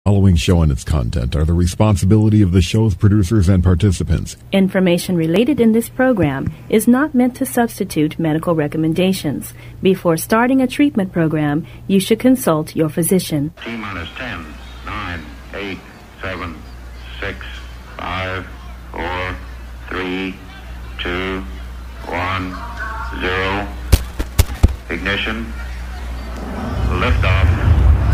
Following show and its content are the responsibility of the show's producers and participants. Information related in this program is not meant to substitute medical recommendations. Before starting a treatment program, you should consult your physician. T-minus 10, 9, 8, 7, 6, 5, 4, 3, 2, 1, 0. Ignition. Liftoff.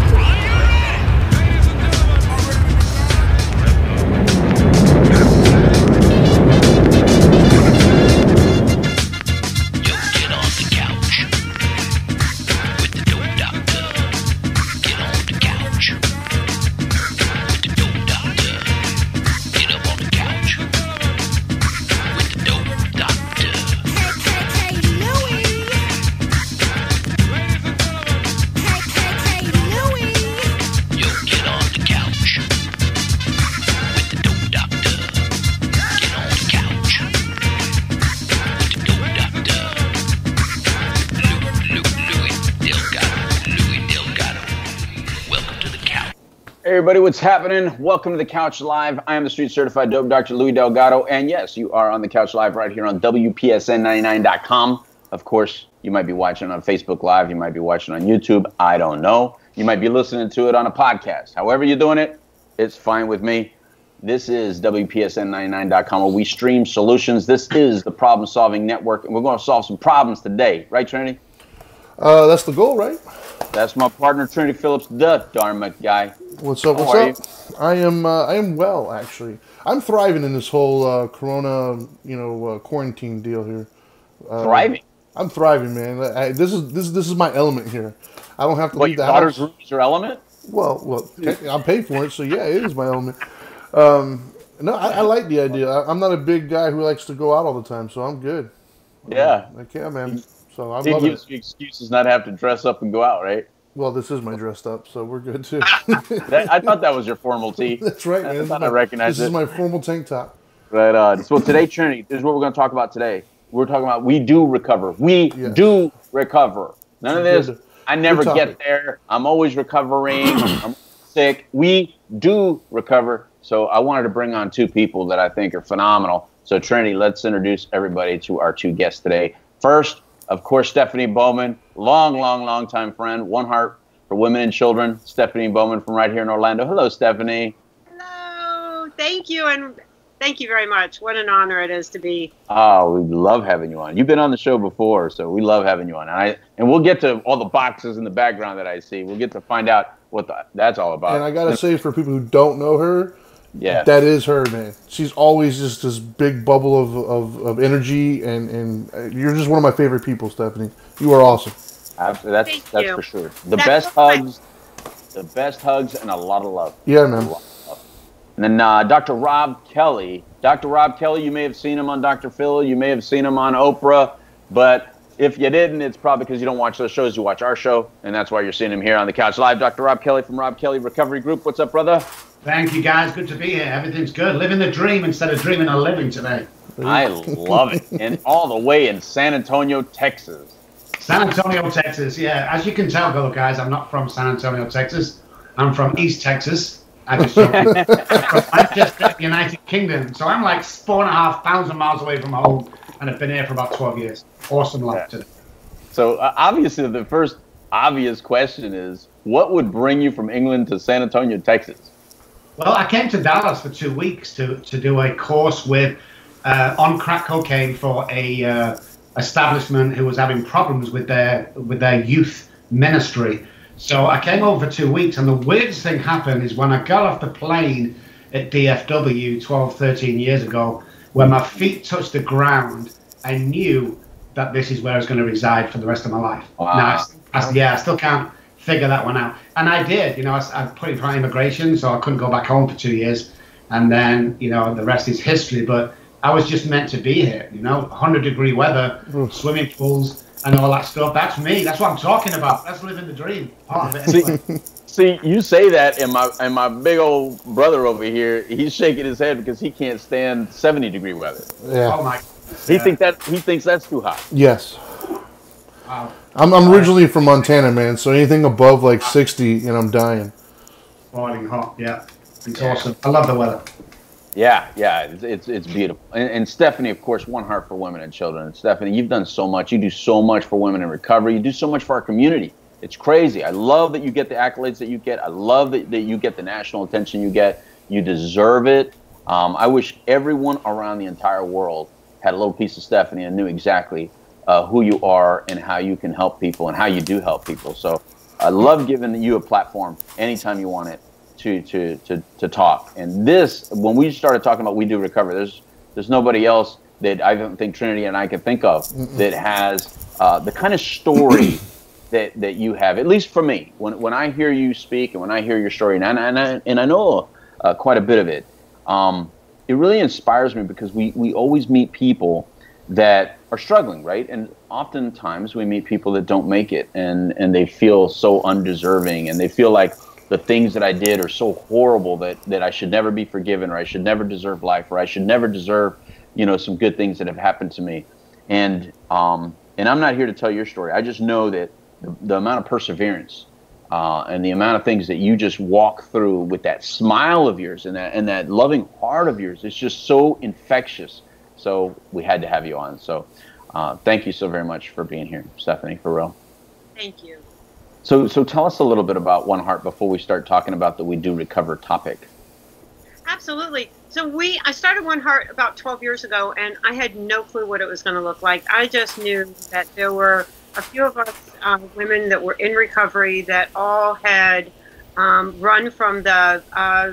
Hey everybody, what's happening? Welcome to the Couch Live. I am the Street Certified Dope Dr. Louis Delgado, and yes, you are on the Couch Live right here on WPSN99.com. Of course, you might be watching on Facebook Live, you might be watching on YouTube, I don't know. You might be listening to it on a podcast. However you're doing it, it's fine with me. This is WPSN99.com, where we stream solutions. This is the problem-solving network, and we're going to solve some problems today. Right, Trinity? That's the goal, right? That's my partner, Trinity Phillips, the Dharma guy. What's up? What's up? I am well, actually. I'm thriving in this whole Corona, quarantine deal here. Thriving. I'm thriving, man. This is my element here. I don't have to leave the house. Daughter's room is your element? Well, I'm paid for it, so yeah, it is my element. No, I like the idea. I'm not a big guy who likes to go out all the time, so I'm good. Yeah. Yeah, man. So I'm Did loving use the excuses not to have to dress up and go out, right? Well, this is my dressed up, so we're good too. I thought that was your formal tee. That's right, man. I thought I recognized it. This is my formal tank top. But so today, Trinity, this is what we're going to talk about today. We're talking about we do recover. We do recover. None of this, I never get there. I'm always recovering. I'm sick. We do recover. So I wanted to bring on two people that I think are phenomenal. So Trinity, let's introduce everybody to our two guests today. First, of course, Stephanie Bowman, long time friend, One Heart for Women and Children. Stephanie Bowman from right here in Orlando. Hello, Stephanie. Hello. Thank you, and thank you very much. What an honor it is to be. Oh, we love having you on. You've been on the show before, so we love having you on. And we'll get to all the boxes in the background that I see. We'll get to find out what that's all about. And I got to say, for people who don't know her, yeah, that is her, man. She's always just this big bubble of energy, and you're just one of my favorite people, Stephanie. You are awesome. That's for sure. The best hugs, and a lot of love. Yeah, man. And then Dr. Robb Kelly. Dr. Robb Kelly, you may have seen him on Dr. Phil. You may have seen him on Oprah. But if you didn't, it's probably because you don't watch those shows. You watch our show, and that's why you're seeing him here on the Couch Live. Dr. Robb Kelly from Robb Kelly Recovery Group. What's up, brother? Thank you, guys. Good to be here. Everything's good. Living the dream instead of dreaming of living today. I love it. And all the way in San Antonio, Texas. San Antonio, Texas. Yeah, as you can tell, though, guys, I'm not from San Antonio, Texas. I'm from East Texas. I'm from Manchester, United Kingdom. So I'm like 4,500 miles away from home, and I've been here for about 12 years. Awesome life today. So obviously, the first obvious question is, what would bring you from England to San Antonio, Texas? Well, I came to Dallas for 2 weeks to do a course with on crack cocaine for a establishment who was having problems with their youth ministry. So I came over for 2 weeks, and the weirdest thing happened is when I got off the plane at DFW 12, 13 years ago, when my feet touched the ground, I knew that this is where I was going to reside for the rest of my life. Wow. Now, I still can't figure that one out. And I did, I put in for immigration, so I couldn't go back home for 2 years. And then, the rest is history. But I was just meant to be here, 100-degree weather, swimming pools, and all that stuff. That's me. That's what I'm talking about. That's living the dream. Part of it anyway. See, you say that, and my big old brother over here, he's shaking his head because he can't stand 70-degree weather. Yeah. Oh my. He thinks that's too hot. Yes. Wow. I'm originally from Montana, man. So anything above like 60, I'm dying. Boiling hot, yeah. It's awesome. I love the weather. Yeah, it's beautiful. And Stephanie, of course, One Heart for Women and Children. And Stephanie, you've done so much. You do so much for women in recovery. You do so much for our community. It's crazy. I love that you get the accolades that you get. I love that you get the national attention you get. You deserve it. I wish everyone around the entire world had a little piece of Stephanie and knew exactly who you are and how you can help people and how you do help people. So I love giving you a platform anytime you want it to talk. And this, when we started talking about We Do Recover, there's nobody else that I don't think Trinity and I can think of that has the kind of story that you have, at least for me. When I hear you speak and when I hear your story, and I know quite a bit of it, it really inspires me because we always meet people that are struggling, right? And oftentimes we meet people that don't make it, and they feel so undeserving, and they feel like the things that I did are so horrible that I should never be forgiven, or I should never deserve life, or I should never deserve, some good things that have happened to me. And I'm not here to tell your story. I just know that the amount of perseverance and the amount of things that you just walk through with that smile of yours and that loving heart of yours, it's just so infectious. So we had to have you on. So thank you so very much for being here, Stephanie, for real. Thank you. So tell us a little bit about One Heart before we start talking about the We Do Recover topic. Absolutely. So I started One Heart about 12 years ago, and I had no clue what it was going to look like. I just knew that there were a few of us women that were in recovery that all had run from the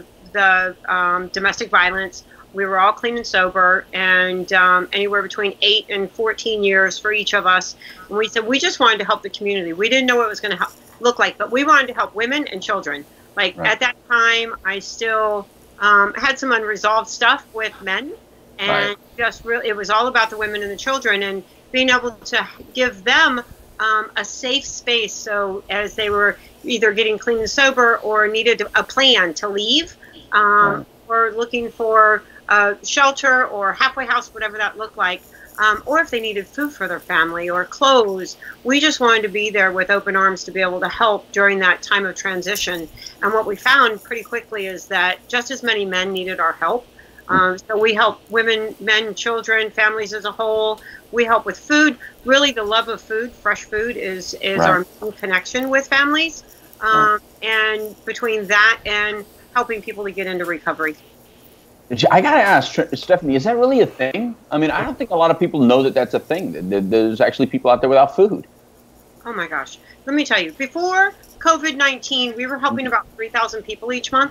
domestic violence. We were all clean and sober, and anywhere between 8 and 14 years for each of us. And we said we just wanted to help the community. We didn't know what it was going to look like, but we wanted to help women and children. Right. At that time, I still had some unresolved stuff with men, and just really, it was all about the women and the children, and being able to give them a safe space. So as they were either getting clean and sober or needed a plan to leave, or looking for shelter or halfway house, whatever that looked like, or if they needed food for their family or clothes, we just wanted to be there with open arms to be able to help during that time of transition. And what we found pretty quickly is that just as many men needed our help. So we help women, men, children, families as a whole. We help with food. Really, the love of food, fresh food, is our main connection with families. And between that and helping people to get into recovery. I got to ask, Stephanie, is that really a thing? I mean, I don't think a lot of people know that that's a thing. That there's actually people out there without food. Oh, my gosh. Let me tell you, before COVID-19, we were helping about 3,000 people each month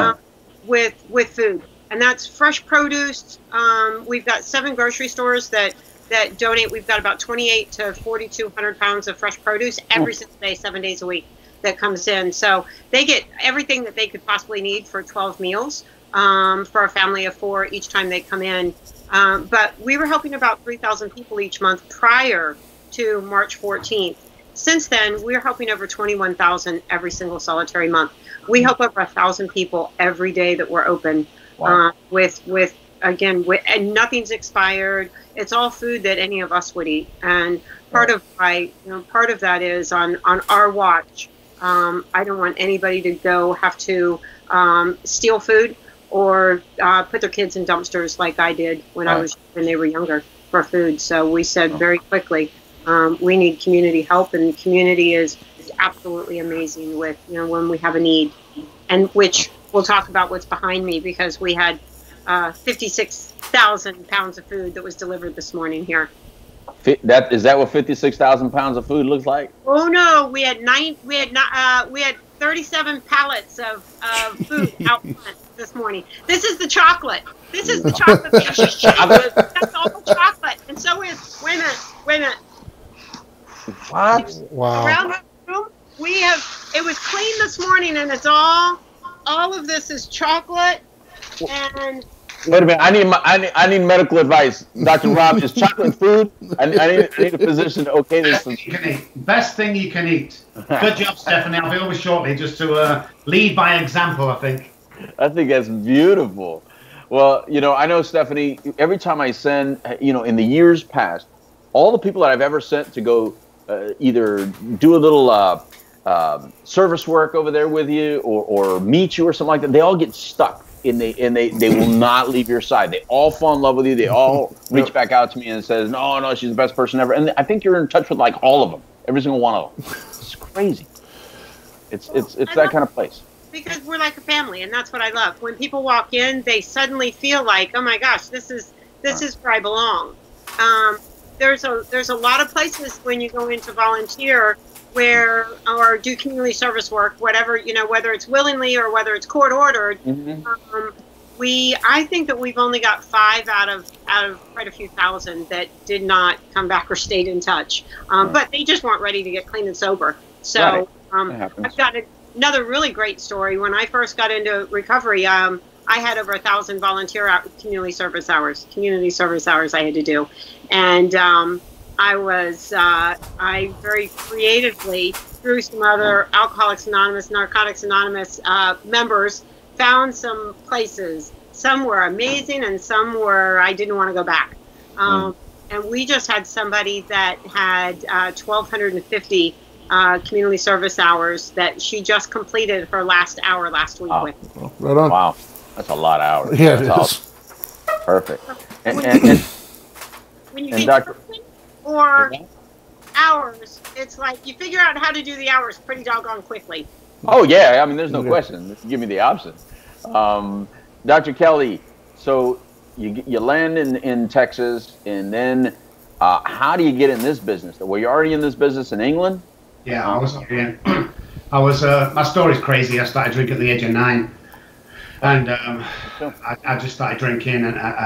with food. And that's fresh produce. We've got 7 grocery stores that donate. We've got about 28 to 4,200 pounds of fresh produce every single day, 7 days a week that comes in. So they get everything that they could possibly need for 12 meals for a family of 4 each time they come in. But we were helping about 3,000 people each month prior to March 14th. Since then, we're helping over 21,000 every single solitary month. We help over 1,000 people every day that we're open. Wow. And nothing's expired. It's all food that any of us would eat. And part of that is on our watch. I don't want anybody to have to steal food or put their kids in dumpsters like I did when they were younger for food. So we said very quickly, we need community help, and the community is absolutely amazing with when we have a need, and which we'll talk about what's behind me, because we had 56,000 pounds of food that was delivered this morning here. Is that what 56,000 pounds of food looks like? Oh no, we had 37 pallets of food out front this morning. This is the chocolate. This is the chocolate. Chocolate? That's all chocolate, and so is wait a minute. What? Wow. Around the room, it was clean this morning, and it's all of this is chocolate. And wait a minute, I need medical advice, Dr. Robb. Is chocolate food? I need a physician to okay this. Best thing you can eat. Good job, Stephanie. I'll be over shortly, just to lead by example, I think. I think that's beautiful. Well, I know, Stephanie, every time I send, in the years past, all the people that I've ever sent to go either do a little service work over there with you or meet you or something like that, they all get stuck and they will not leave your side. They all fall in love with you. They all reach back out to me and says, no, she's the best person ever. And I think you're in touch with like all of them, every single one of them. It's crazy. It's that kind of place. Because we're like a family, and that's what I love. When people walk in, they suddenly feel like, oh my gosh, this is where I belong. There's a lot of places when you go into volunteer or do community service work, whatever, whether it's willingly or whether it's court ordered. I think that we've only got 5 out of quite a few thousand that did not come back or stayed in touch. But they just weren't ready to get clean and sober. So I've got another really great story. When I first got into recovery, I had over 1,000 volunteer community service hours I had to do. And I very creatively, through some other Alcoholics Anonymous, Narcotics Anonymous members, found some places. Some were amazing and some were, I didn't want to go back. And we just had somebody that had 1,250 community service hours that she just completed her last hour last week with. Right on. Wow. That's a lot of hours. Yeah, that's it is. Awesome. Perfect. When you get or hours, it's like you figure out how to do the hours pretty doggone quickly. Oh, yeah. I mean, there's no question. Give me the option. Dr. Kelly, so you land in Texas, and then how do you get in this business? Were you already in this business in England? Yeah, I was. My story's crazy. I started drinking at the age of 9. And I just started drinking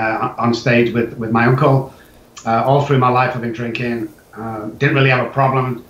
on stage with my uncle. All through my life I've been drinking. Didn't really have a problem.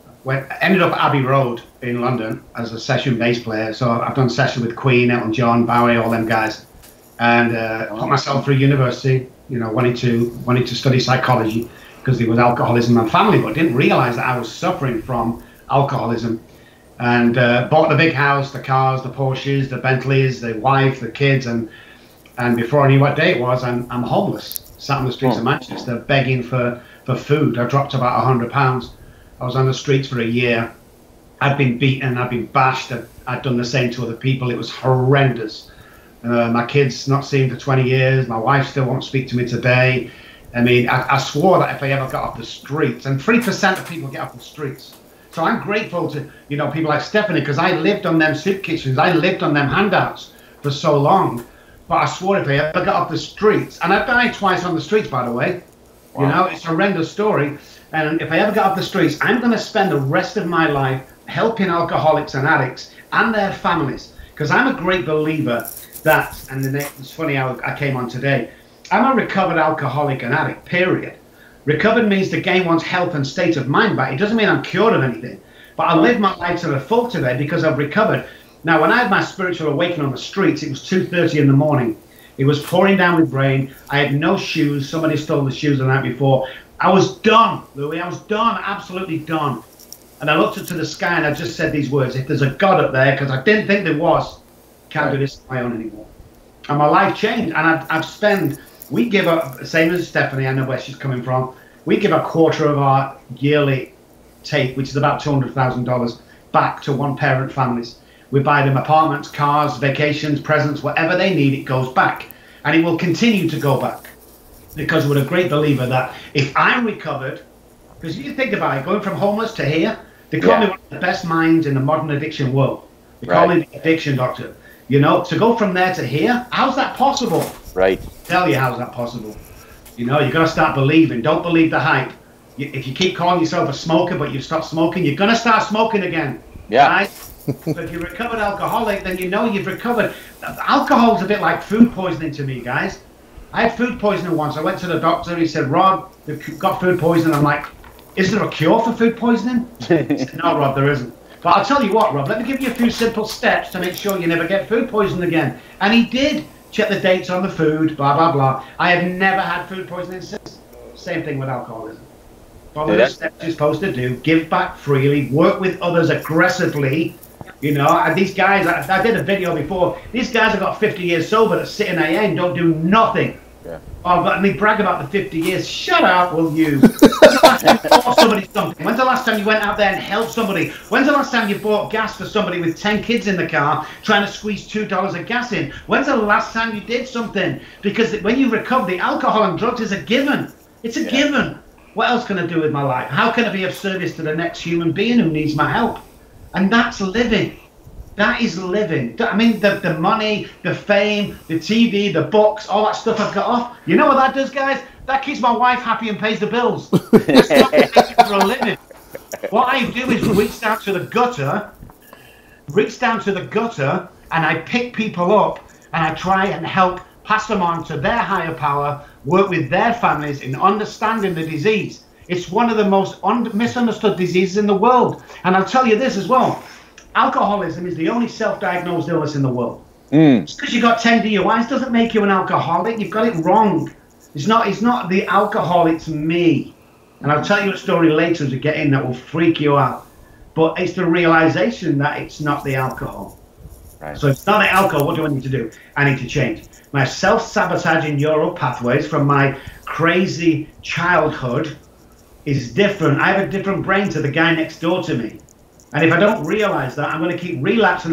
Ended up at Abbey Road in London as a session bass player. So I've done session with Queen, Elton John, Bowie, all them guys. And put myself through university, wanted to study psychology because there was alcoholism in my family, but didn't realize that I was suffering from alcoholism. And bought the big house, the cars, the Porsches, the Bentleys, the wife, the kids, and before I knew what day it was, I'm homeless, sat on the streets of Manchester begging for food. I dropped about 100 pounds. I was on the streets for a year. I'd been beaten, I'd been bashed, I'd done the same to other people. It was horrendous. My kids not seen for 20 years. My wife still won't speak to me today. I mean, I swore that if I ever got off the streets, and 3% of people get off the streets. So I'm grateful to, people like Stephanie, because I lived on them soup kitchens. I lived on them handouts for so long. But I swore if I ever got off the streets, and I've died twice on the streets, by the way. Wow. It's a horrendous story. And if I ever got off the streets, I'm going to spend the rest of my life helping alcoholics and addicts and their families. Because I'm a great believer that, and it's funny how I came on today, I'm a recovered alcoholic and addict, period. Recovered means to gain one's health and state of mind back. It doesn't mean I'm cured of anything. But I live my life to the full today because I've recovered. Now, when I had my spiritual awakening on the streets, it was 2:30 in the morning. It was pouring down with rain. I had no shoes. Somebody stole the shoes the night before. I was done, Louis. I was done, absolutely done. And I looked up to the sky and I just said these words: if there's a God up there, because I didn't think there was, can't do this on my own anymore. And my life changed. And we give up, same as Stephanie, I know where she's coming from. We give a quarter of our yearly take, which is about $200,000, back to one-parent families. We buy them apartments, cars, vacations, presents, whatever they need, it goes back. And it will continue to go back. Because we're a great believer that if I'm recovered, because you think about it, going from homeless to here, they call me one of the best minds in the modern addiction world. They call me the addiction doctor. To go from there to here, how's that possible? Right. Tell you how's that possible. You got to start believing. Don't believe the hype. If you keep calling yourself a smoker, but you stop smoking, you're going to start smoking again. Yeah. Right? So if you're a recovered alcoholic, then you've recovered. Alcohol's a bit like food poisoning to me, guys. I had food poisoning once. I went to the doctor. He said, Rob, you've got food poisoning. I'm like, is there a cure for food poisoning? He said, no, Rob, there isn't. But I'll tell you what, Rob, let me give you a few simple steps to make sure you never get food poisoning again. And he did. Check the dates on the food, blah, blah, blah. I have never had food poisoning since. Same thing with alcoholism. Follow the steps you're supposed to do. Give back freely. Work with others aggressively. And these guys, I did a video before. These guys have got 50 years sober that sit in AA and don't do nothing. Yeah. Oh, but me brag about the 50 years. Shut up, will you? When's the last time you bought somebody something? When's the last time you went out there and helped somebody? When's the last time you bought gas for somebody with 10 kids in the car trying to squeeze $2 of gas in? When's the last time you did something? Because when you recover, the alcohol and drugs is a given. It's a given. What else can I do with my life? How can I be of service to the next human being who needs my help? And that's living. That is living. I mean, the money, the fame, the TV, the books, all that stuff I've got off. You know what that does, guys? That keeps my wife happy and pays the bills. That's not what I do for a living. What I do is reach down to the gutter, and I pick people up, and I try and help pass them on to their higher power, work with their families in understanding the disease. It's one of the most misunderstood diseases in the world. And I'll tell you this as well. Alcoholism is the only self-diagnosed illness in the world. Just because you got 10 DUIs doesn't make you an alcoholic. You've got it wrong. It's not the alcohol, it's me. And I'll tell you a story later as we get in that will freak you out. But it's the realization that it's not the alcohol. Right. So it's not the alcohol. What do I need to do? I need to change. My self-sabotaging neural pathways from my crazy childhood is different. I have a different brain to the guy next door to me. And if I don't realize that, I'm going to keep relapsing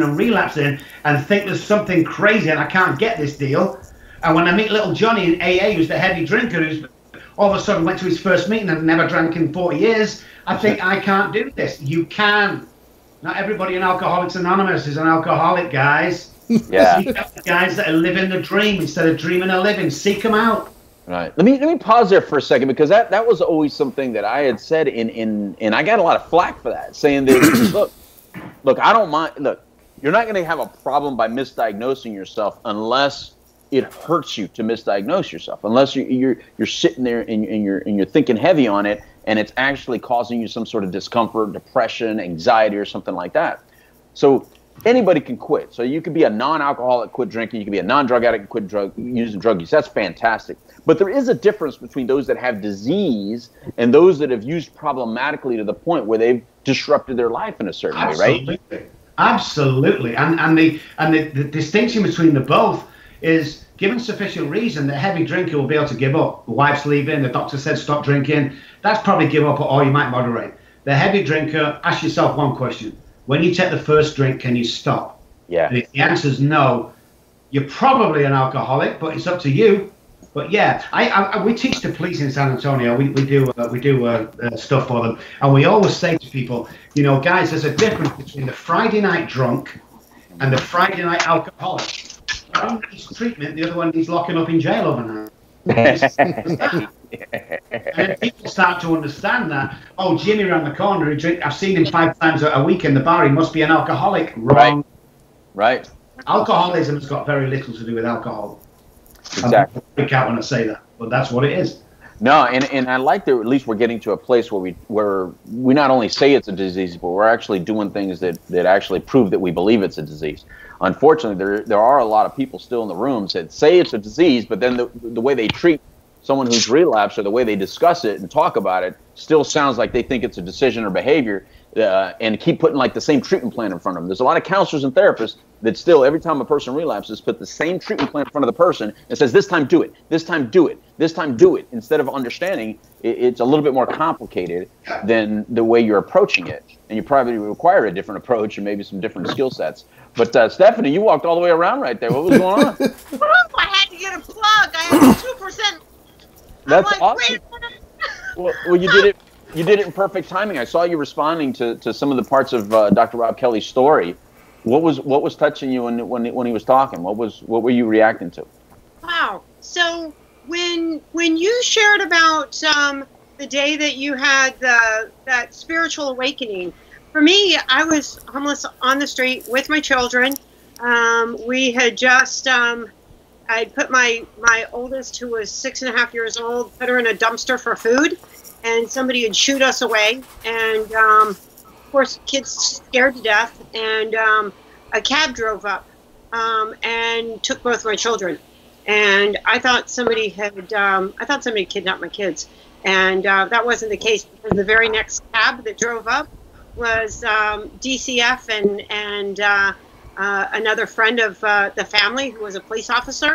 and think there's something crazy and I can't get this deal. And when I meet little Johnny in AA, who's the heavy drinker, who's all of a sudden went to his first meeting and never drank in 40 years, I think I can't do this. You can. Not everybody in Alcoholics Anonymous is an alcoholic, guys. Yeah. Seek out the guys that are living the dream instead of dreaming a living. Seek them out. Right. Let me pause there for a second, because that was always something that I had said and I got a lot of flack for that, saying that look, I don't mind. Look, you're not going to have a problem by misdiagnosing yourself unless it hurts you to misdiagnose yourself. Unless you're sitting there and you're thinking heavy on it, and it's actually causing you some sort of discomfort, depression, anxiety, or something like that. So anybody can quit. So you could be a non-alcoholic, quit drinking. You could be a non-drug addict, quit using drug use. That's fantastic. But there is a difference between those that have disease and those that have used problematically to the point where they've disrupted their life in a certain way, right? Absolutely. And the distinction between the both is, given sufficient reason, the heavy drinker will be able to give up. The wife's leaving, the doctor said stop drinking. That's probably give up, or you might moderate. The heavy drinker, ask yourself one question. When you take the first drink, can you stop? Yeah. And if the answer is no, you're probably an alcoholic, but it's up to you. But yeah, we teach the police in San Antonio. We do stuff for them, and we always say to people, you know, guys, there's a difference between the Friday night drunk and the Friday night alcoholic. One needs treatment, the other one needs locking up in jail overnight. And then people start to understand that. Oh, Jimmy around the corner, I've seen him 5 times a week in the bar. He must be an alcoholic. Wrong. Right. Alcoholism has got very little to do with alcohol. Exactly. I freak out when I say that, but that's what it is. No, and I like that at least we're getting to a place where we not only say it's a disease, but we're actually doing things that actually prove that we believe it's a disease. Unfortunately, there are a lot of people still in the rooms that say it's a disease, but then the way they treat someone who's relapsed or the way they discuss it and talk about it still sounds like they think it's a decision or behavior, and keep putting like the same treatment plan in front of them. There's a lot of counselors and therapists that still, every time a person relapses, put the same treatment plan in front of the person and says, this time do it, this time do it, this time do it, instead of understanding it's a little bit more complicated than the way you're approaching it. And you probably require a different approach and maybe some different skill sets. But Stephanie, you walked all the way around right there. What was going on? I had to get a plug. I had 2%. That's awesome. Well, you did it. You did it in perfect timing. I saw you responding to some of the parts of Dr. Robb Kelly's story. What was touching you when he was talking? What were you reacting to? Wow. So when you shared about the day that you had that spiritual awakening, for me, I was homeless on the street with my children. We had just I put my oldest, who was 6.5 years old, put her in a dumpster for food. And somebody had shooed us away, and of course, kids scared to death. And a cab drove up and took both my children. And I thought somebody kidnapped my kids, and that wasn't the case, because the very next cab that drove up was DCF and another friend of the family who was a police officer.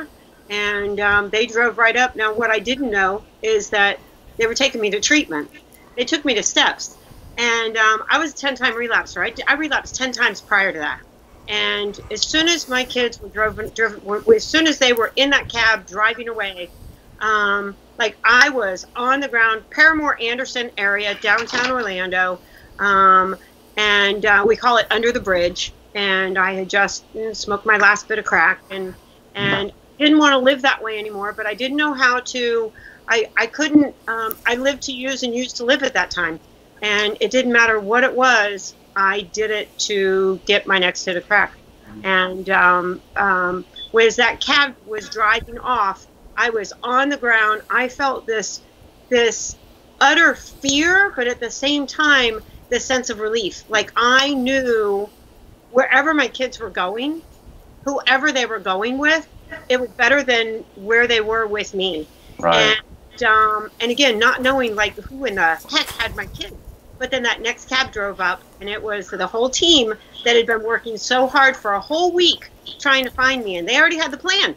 And they drove right up. Now, what I didn't know is that they were taking me to treatment. They took me to steps. And I was a 10-time relapser. I relapsed 10 times prior to that. And as soon as my kids were as soon as they were in that cab driving away, like I was on the ground, Paramore Anderson area, downtown Orlando, and we call it Under the Bridge. And I had just smoked my last bit of crack and didn't want to live that way anymore. But I didn't know how to. I couldn't. I lived to use and used to live at that time, and it didn't matter what it was. I did it to get my next hit of crack. And as that cab was driving off, I was on the ground. I felt this utter fear, but at the same time, this sense of relief. Like I knew wherever my kids were going, whoever they were going with, it was better than where they were with me. Right. And again, not knowing like who in the heck had my kids. But then that next cab drove up, and it was the whole team that had been working so hard for a whole week trying to find me, and they already had the plan.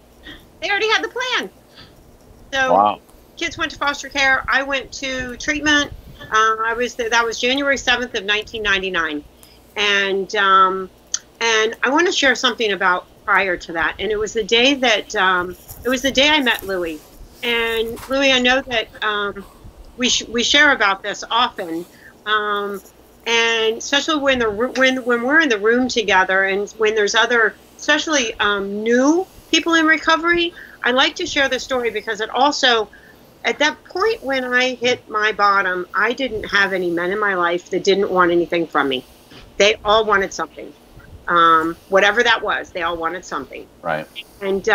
So wow. Kids went to foster care. I went to treatment. That was January 7th of 1999, and I want to share something about prior to that. And it was the day that I met Louie. And Louie, I know that we share about this often. And especially when we're in the room together, and when there's other, especially new people in recovery, I like to share the story because it also, at that point when I hit my bottom, I didn't have any men in my life that didn't want anything from me. They all wanted something, whatever that was. They all wanted something. Right. And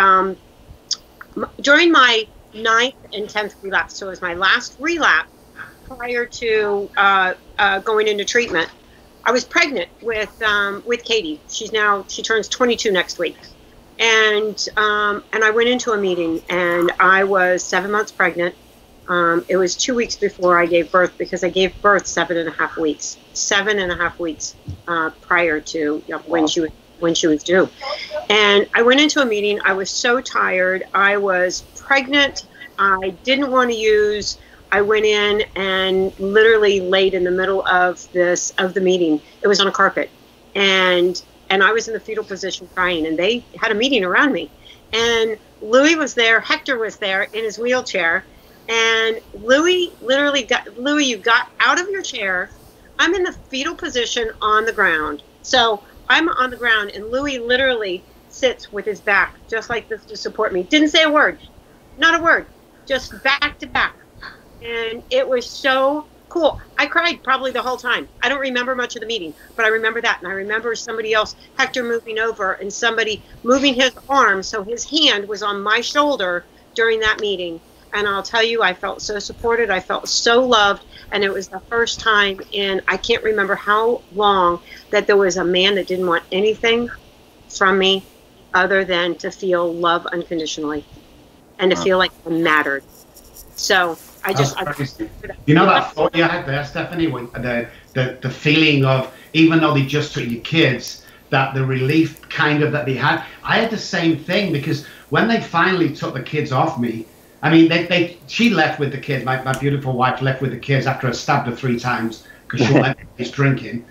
during my 9th and 10th relapse, so it was my last relapse. Prior to going into treatment, I was pregnant with Katie. She turns 22 next week, and I went into a meeting, and I was 7 months pregnant. It was 2 weeks before I gave birth, because I gave birth 7.5 weeks. 7.5 weeks prior to when she was due, and I went into a meeting. I was so tired. I was pregnant. I didn't want to use. I went in and literally laid in the middle of the meeting. It was on a carpet, and I was in the fetal position crying, and they had a meeting around me. And Louie was there, Hector was there in his wheelchair, and Louie literally Louie, you got out of your chair. I'm in the fetal position on the ground. So I'm on the ground, and Louie literally sits with his back just like this to support me. Didn't say a word, not a word, just back to back. And it was so cool. I cried probably the whole time. I don't remember much of the meeting, but I remember that. And I remember somebody else, Hector, moving over, and somebody moving his arm so his hand was on my shoulder during that meeting. And I'll tell you, I felt so supported. I felt so loved. And it was the first time in, I can't remember how long, that there was a man that didn't want anything from me other than to feel love unconditionally and to feel like I mattered. So you know that thought you had there, Stephanie, with the feeling of, even though they just took your kids, that the relief kind of that they had. I had the same thing, because when they finally took the kids off me, I mean, she left with the kids. My beautiful wife left with the kids after I stabbed her 3 times because she went drinking.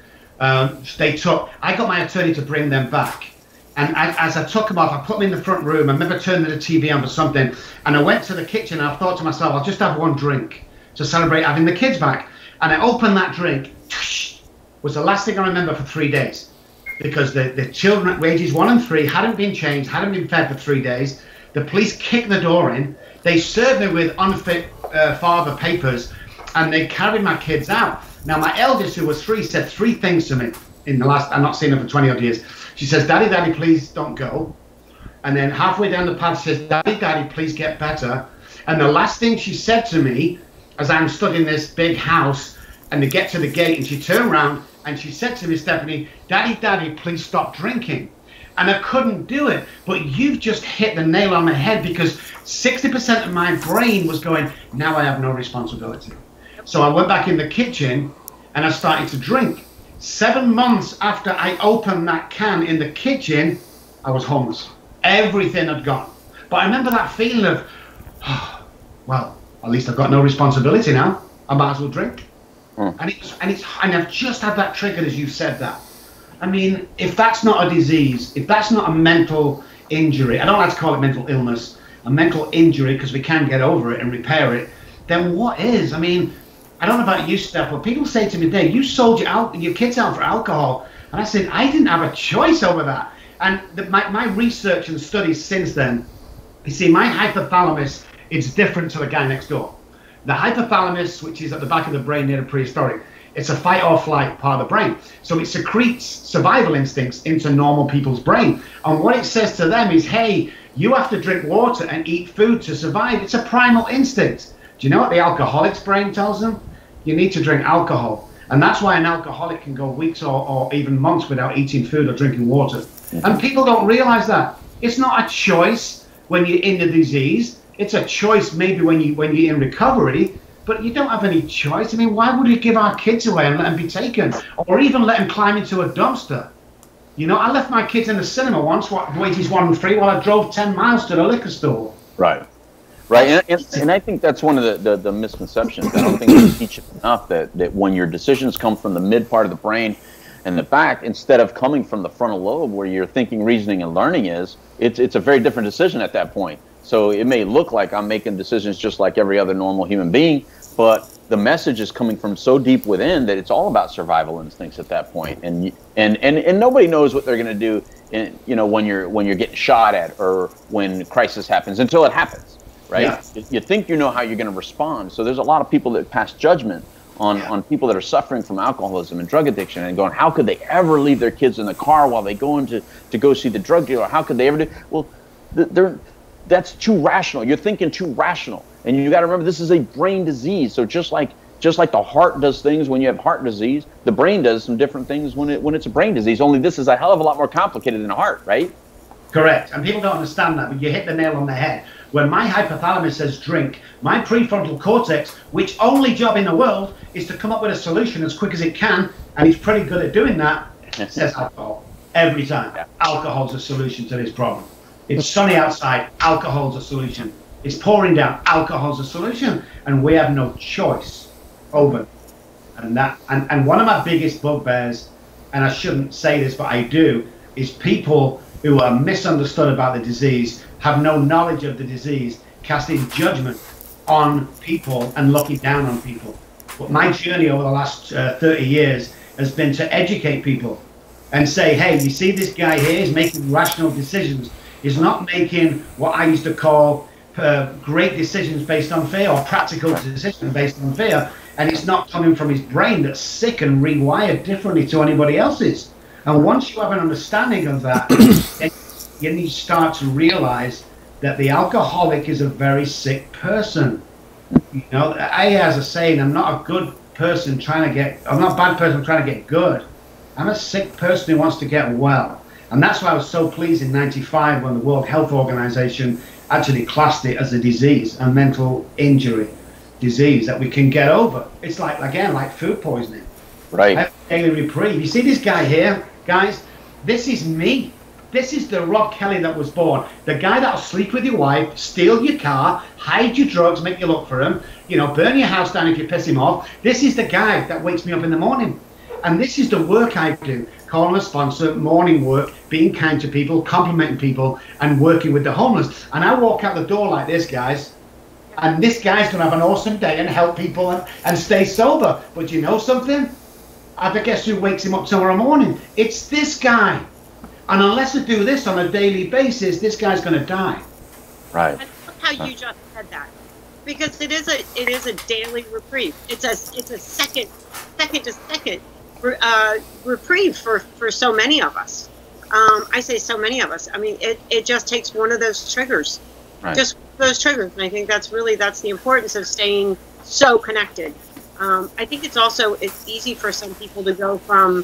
I got my attorney to bring them back. And as I took them off, I put them in the front room. I remember turning the TV on for something. And I went to the kitchen, and I thought to myself, I'll just have one drink to celebrate having the kids back. And I opened that drink. Was the last thing I remember for 3 days. Because the children at ages 1 and 3 hadn't been changed, hadn't been fed for 3 days. The police kicked the door in. They served me with unfit father papers, and they carried my kids out. Now, my eldest, who was 3, said 3 things to me in the last, I've not seen her for 20 odd years. She says, Daddy, please don't go. And then halfway down the path, she says, Daddy, please get better. And the last thing she said to me, as I'm stood in this big house, and they get to the gate, and she turned around, and she said to me, Stephanie, Daddy, please stop drinking. And I couldn't do it. But you've just hit the nail on the head, because 60% of my brain was going, now I have no responsibility. So I went back in the kitchen, and I started to drink. 7 months after I opened that can in the kitchen, I was homeless. Everything had gone. But I remember that feeling of, oh, well, at least I've got no responsibility now. I might as well drink. And I've just had that triggered as you said that. I mean, if that's not a disease, if that's not a mental injury, I don't like to call it mental illness, a mental injury, because we can get over it and repair it, then what is? I mean, I don't know about you, Steph, but people say to me, Dave, you sold your kids out for alcohol. And I said, I didn't have a choice over that. And my research and studies since then, you see, my hypothalamus is different to the guy next door. The hypothalamus, which is at the back of the brain near the prehistoric, it's a fight or flight part of the brain. So it secretes survival instincts into normal people's brain. And what it says to them is, hey, you have to drink water and eat food to survive. It's a primal instinct. Do you know what the alcoholic's brain tells them? You need to drink alcohol. And that's why an alcoholic can go weeks or even months without eating food or drinking water. And people don't realize that. It's not a choice when you're in the disease. It's a choice maybe when you're in recovery, but you don't have any choice. I mean, why would we give our kids away and let them be taken? Or even let them climb into a dumpster? You know, I left my kids in the cinema once, ages 1 and 3, while I drove 10 miles to the liquor store. Right. Right, and I think that's one of the misconceptions. I don't think we teach enough that when your decisions come from the mid part of the brain and the back, instead of coming from the frontal lobe where your thinking, reasoning, and learning is, it's a very different decision at that point. So it may look like I'm making decisions just like every other normal human being, but the message is coming from so deep within that it's all about survival instincts at that point. And nobody knows what they're going to do, when you're getting shot at or when crisis happens until it happens. Right? Yeah. You think you know how you're going to respond. So there's a lot of people that pass judgment on people that are suffering from alcoholism and drug addiction and going, how could they ever leave their kids in the car while they go in to go see the drug dealer? How could they ever do? Well, that's too rational. You're thinking too rational. And you got to remember, this is a brain disease. So just like the heart does things when you have heart disease, the brain does some different things when it's a brain disease. Only this is a hell of a lot more complicated than a heart, right? Correct. And people don't understand that, but you hit the nail on the head. When my hypothalamus says drink, my prefrontal cortex, which only job in the world is to come up with a solution as quick as it can, and it's pretty good at doing that, says alcohol. Every time. Yeah. Alcohol's a solution to this problem. It's sunny outside, alcohol's a solution. It's pouring down, alcohol's a solution. And we have no choice over it. And one of my biggest bugbears, and I shouldn't say this, but I do, is people who are misunderstood about the disease, have no knowledge of the disease, casting judgment on people and looking down on people. But my journey over the last 30 years has been to educate people and say, hey, you see this guy here is making rational decisions. He's not making what I used to call great decisions based on fear or practical decisions based on fear. And it's not coming from his brain that's sick and rewired differently to anybody else's. And once you have an understanding of that, you need to start to realize that the alcoholic is a very sick person. You know, I has a saying, I'm not a good person I'm not a bad person trying to get good. I'm a sick person who wants to get well. And that's why I was so pleased in '95 when the World Health Organization actually classed it as a disease, a mental injury disease that we can get over. It's like food poisoning. Right. Daily reprieve. You see this guy here, guys? This is me. This is the Robb Kelly that was born. The guy that'll sleep with your wife, steal your car, hide your drugs, make you look for him, burn your house down if you piss him off. This is the guy that wakes me up in the morning. And this is the work I do. Calling a sponsor, morning work, being kind to people, complimenting people, and working with the homeless. And I walk out the door like this, guys. And this guy's going to have an awesome day and help people and stay sober. But you know something? I guess who wakes him up tomorrow morning? It's this guy. And unless I do this on a daily basis, this guy's going to die. Right. I love how you just said that, because it is a daily reprieve. It's a second to second reprieve for so many of us. I say so many of us. I mean, it just takes one of those triggers, just those triggers, and I think that's the importance of staying so connected. I think it's easy for some people to go from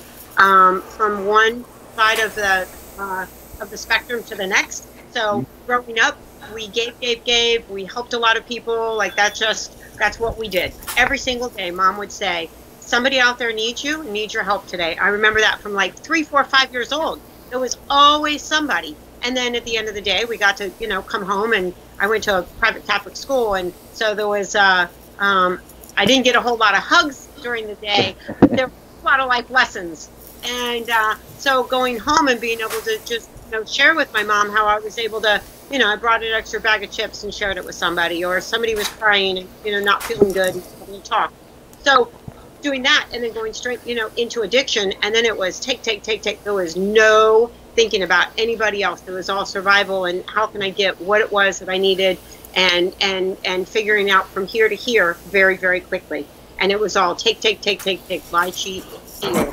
one side of the spectrum to the next. So growing up, we gave, we helped a lot of people. Like that's what we did every single day. Mom would say, somebody out there needs your help today. I remember that from like 3, 4, 5 years old. There was always somebody. And then at the end of the day, we got to, come home, and I went to a private Catholic school. And so there was, I didn't get a whole lot of hugs during the day. There were a lot of life lessons. And so going home and being able to just, share with my mom how I was able to, I brought an extra bag of chips and shared it with somebody, or somebody was crying and, not feeling good and talk. So doing that and then going straight, into addiction. And then it was take. There was no thinking about anybody else. It was all survival and how can I get what it was that I needed and figuring out from here to here very, very quickly. And it was all take, lie, cheat, steal.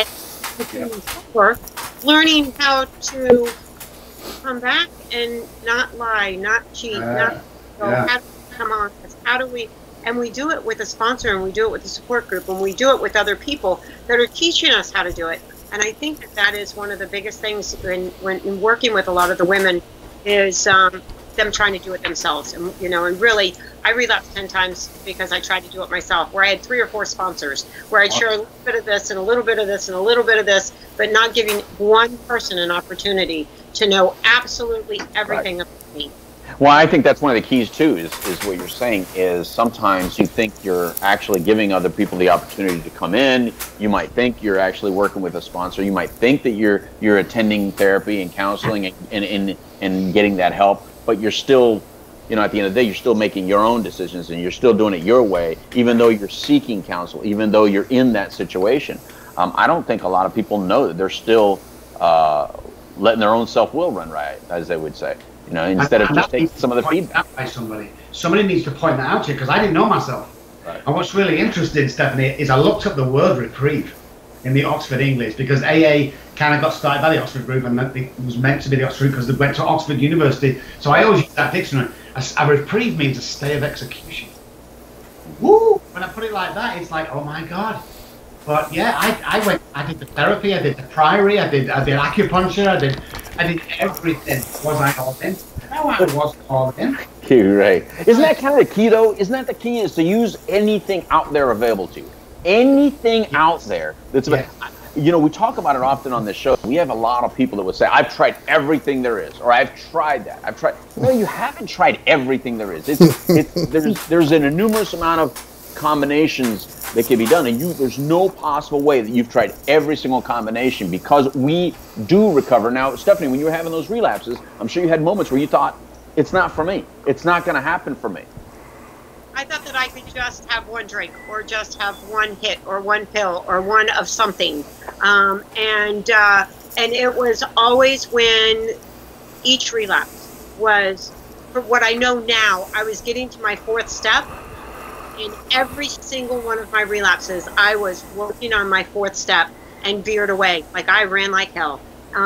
And learning how to come back and not lie, not cheat, how to come on. How do we, and we do it with a sponsor, and we do it with a support group, and we do it with other people that are teaching us how to do it. And I think that is one of the biggest things when working with a lot of the women is them trying to do it themselves. And, and really, I relapsed 10 times because I tried to do it myself, where I had 3 or 4 sponsors, where I'd share a little bit of this and a little bit of this and a little bit of this, but not giving one person an opportunity to know absolutely everything about me. Well, I think that's one of the keys too, is what you're saying is sometimes you think you're actually giving other people the opportunity to come in. You might think you're actually working with a sponsor. You might think that you're attending therapy and counseling and getting that help, but you're still, at the end of the day, you're still making your own decisions and you're still doing it your way, even though you're seeking counsel, even though you're in that situation. I don't think a lot of people know that they're still letting their own self-will run riot, as they would say. Instead of just taking some of the feedback. By somebody needs to point that out to you, because I didn't know myself. Right. And what's really interesting, Stephanie, is I looked up the word reprieve in the Oxford English, because AA kind of got started by the Oxford group, and it was meant to be the Oxford group because they went to Oxford University. So I always use that dictionary. A reprieve means a stay of execution. Woo! When I put it like that, it's like, oh my God. But yeah, I did the therapy, I did the priory, I did acupuncture, I did everything. Was I all in? No, I wasn't all in. You're right. Isn't that kind of the key though? Isn't that the key, is to use anything out there available to you? Anything out there that's we talk about it often on this show. We have a lot of people that would say, I've tried everything there is, or I've tried that. I've tried. No, you haven't tried everything there is. There's an enormous amount of combinations that can be done, and there's no possible way that you've tried every single combination, because we do recover. Now, Stephanie, when you were having those relapses, I'm sure you had moments where you thought, it's not for me. It's not going to happen for me. I thought that I could just have one drink, or just have one hit, or one pill, or one of something. And it was always when each relapse was, for what I know now, I was getting to my 4th step. In every single one of my relapses, I was working on my 4th step and veered away. Like I ran like hell.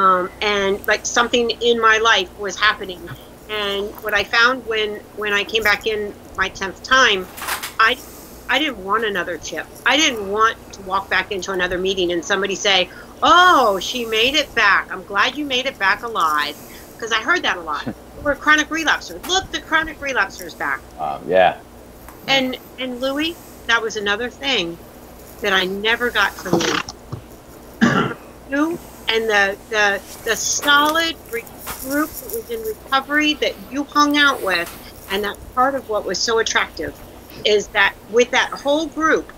And like something in my life was happening. And what I found when I came back in my 10th time, I didn't want another chip. I didn't want to walk back into another meeting and somebody say, oh, she made it back. I'm glad you made it back alive. Because I heard that a lot. We're a chronic relapser. Look, the chronic relapser's back. Yeah. And Louis, that was another thing that I never got from you. You and the solid group that was in recovery that you hung out with, and that part of what was so attractive is that with that whole group,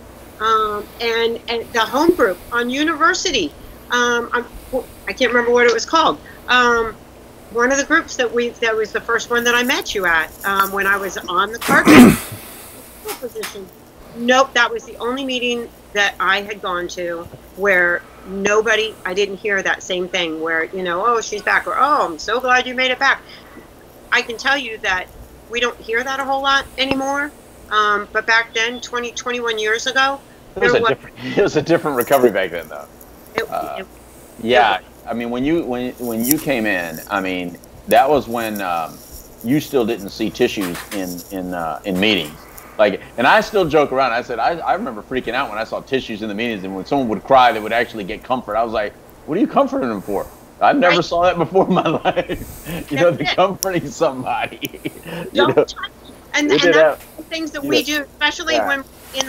and the home group on university, I can't remember what it was called. One of the groups that was the first one that I met you at, when I was on the carpet position. Nope, that was the only meeting that I had gone to where I didn't hear that same thing where, oh, she's back, or, oh, I'm so glad you made it back. I can tell you that we don't hear that a whole lot anymore. But back then, 21 years ago, it was a different recovery back then, though. I mean, when you came in, I mean, that was when you still didn't see tissues in meetings. Like, and I still joke around. I said, I remember freaking out when I saw tissues in the meetings, and when someone would cry, they would actually get comfort. I was like, what are you comforting them for? I've never saw that before in my life. They're comforting somebody. And that's the things that we do, especially when in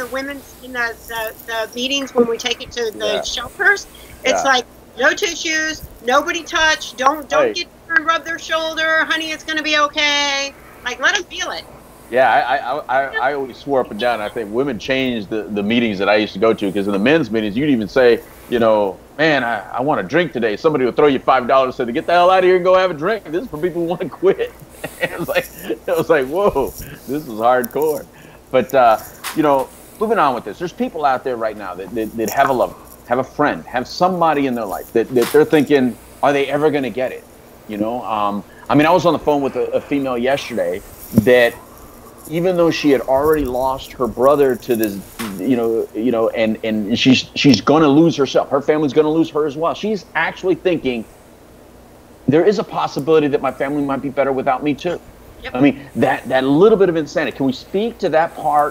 the meetings, when we take it to the shelters. It's like, no tissues, nobody touch, don't get and rub their shoulder. Honey, it's going to be okay. Like, let them feel it. Yeah, I always swore up and down. I think women changed the meetings that I used to go to, because in the men's meetings, you'd even say, you know, man, I want a drink today. Somebody would throw you $5, say, get the hell out of here and go have a drink. This is for people who want to quit. It was like, whoa, this is hardcore. But, you know, moving on with this, there's people out there right now that have a lover, have a friend, have somebody in their life that they're thinking, are they ever going to get it? You know, I mean, I was on the phone with a female yesterday that, even though she had already lost her brother to this, you know, and she's going to lose herself. Her family's going to lose her as well. She's actually thinking, there is a possibility that my family might be better without me too. Yep. I mean, that little bit of insanity. Can we speak to that part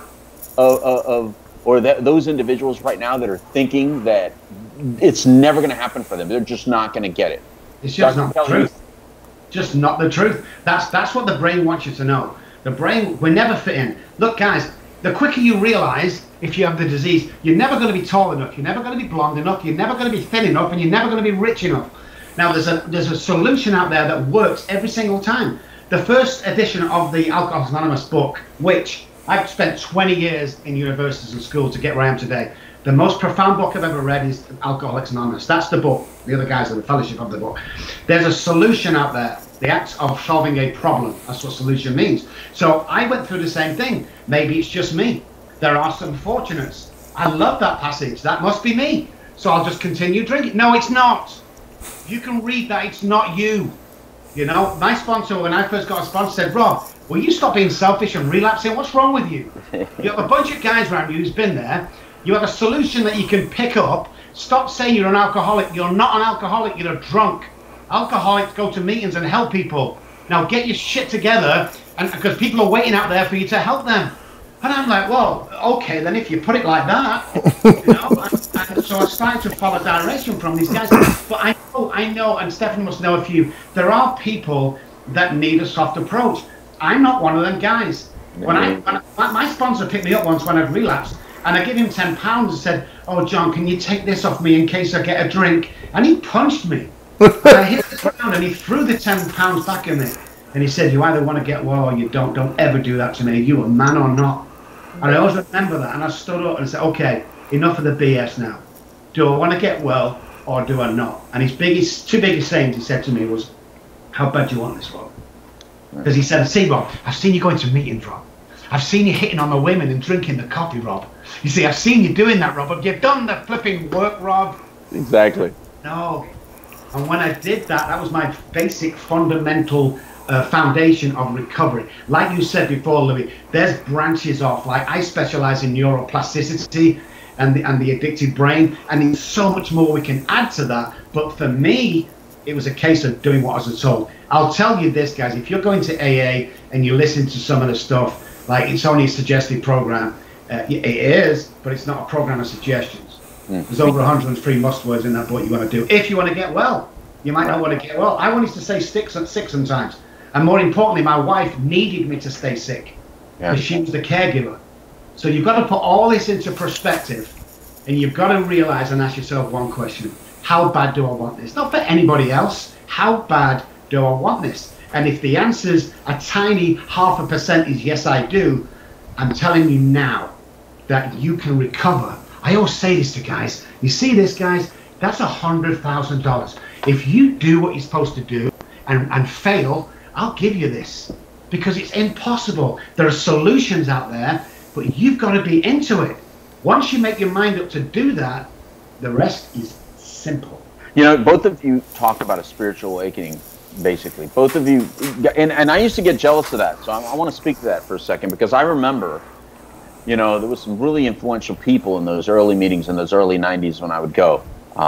those individuals right now that are thinking that it's never going to happen for them? They're just not going to get it. It's just not the truth. Just not the truth. That's what the brain wants you to know. The brain, we never fit in. Look, guys, the quicker you realize if you have the disease, you're never going to be tall enough, you're never going to be blonde enough, you're never going to be thin enough, and you're never going to be rich enough. Now, there's a solution out there that works every single time. The first edition of the Alcoholics Anonymous book, which I've spent 20 years in universities and schools to get where I am today, the most profound book I've ever read is Alcoholics Anonymous. That's the book. The other guys are the fellowship of the book. There's a solution out there. The act of solving a problem. That's what solution means. So I went through the same thing. Maybe it's just me. There are some fortunates. I love that passage. That must be me. So I'll just continue drinking. No, it's not. You can read that. It's not you. You know, my sponsor, when I first got a sponsor, said, Rob, will you stop being selfish and relapsing? What's wrong with you? You have a bunch of guys around you who's been there. You have a solution that you can pick up. Stop saying you're an alcoholic. You're not an alcoholic. You're a drunk. Alcoholics go to meetings and help people. Now get your shit together, and because people are waiting out there for you to help them. And I'm like, well, okay, then if you put it like that, you know. And so I started to follow direction from these guys. But I know, and Stephanie must know a few. There are people that need a soft approach. I'm not one of them guys. When my sponsor picked me up once when I'd relapsed, and I gave him £10 and said, oh, John, can you take this off me in case I get a drink? And he punched me. And I hit the ground and he threw the £10 back at me. And he said, you either want to get well or you don't. Don't ever do that to me. Are you a man or not? And I always remember that. And I stood up and said, okay, enough of the BS now. Do I want to get well or do I not? And his two biggest sayings he said to me was, how bad do you want this, Rob? Because he said, see, Rob, I've seen you going to meetings, Rob. I've seen you hitting on the women and drinking the coffee, Rob. You see, I've seen you doing that, Rob. You've done the flipping work, Rob. Exactly. No. And when I did that, that was my basic fundamental foundation of recovery. Like you said before, Louis, there's branches off. Like I specialize in neuroplasticity and the addicted brain, and there's so much more we can add to that. But for me, it was a case of doing what I was told. I'll tell you this, guys, if you're going to AA and you listen to some of the stuff, like it's only a suggested program, it is, but it's not a program of suggestions. There's over 103 must words in that book you want to do. If you want to get well, you might not want to get well. I wanted to stay sick sometimes. And more importantly, my wife needed me to stay sick because she was the caregiver. So you've got to put all this into perspective, and you've got to realize and ask yourself one question. How bad do I want this? Not for anybody else. How bad do I want this? And if the answer's a tiny 0.5% is yes, I do, I'm telling you now that you can recover. I always say this to guys. You see this, guys? That's $100,000. If you do what you're supposed to do and fail, I'll give you this. Because it's impossible. There are solutions out there, but you've got to be into it. Once you make your mind up to do that, the rest is simple. You know, both of you talked about a spiritual awakening, basically. Both of you, and I used to get jealous of that. So I want to speak to that for a second, because I remember, you know, there was some really influential people in those early meetings in those early 90s when I would go.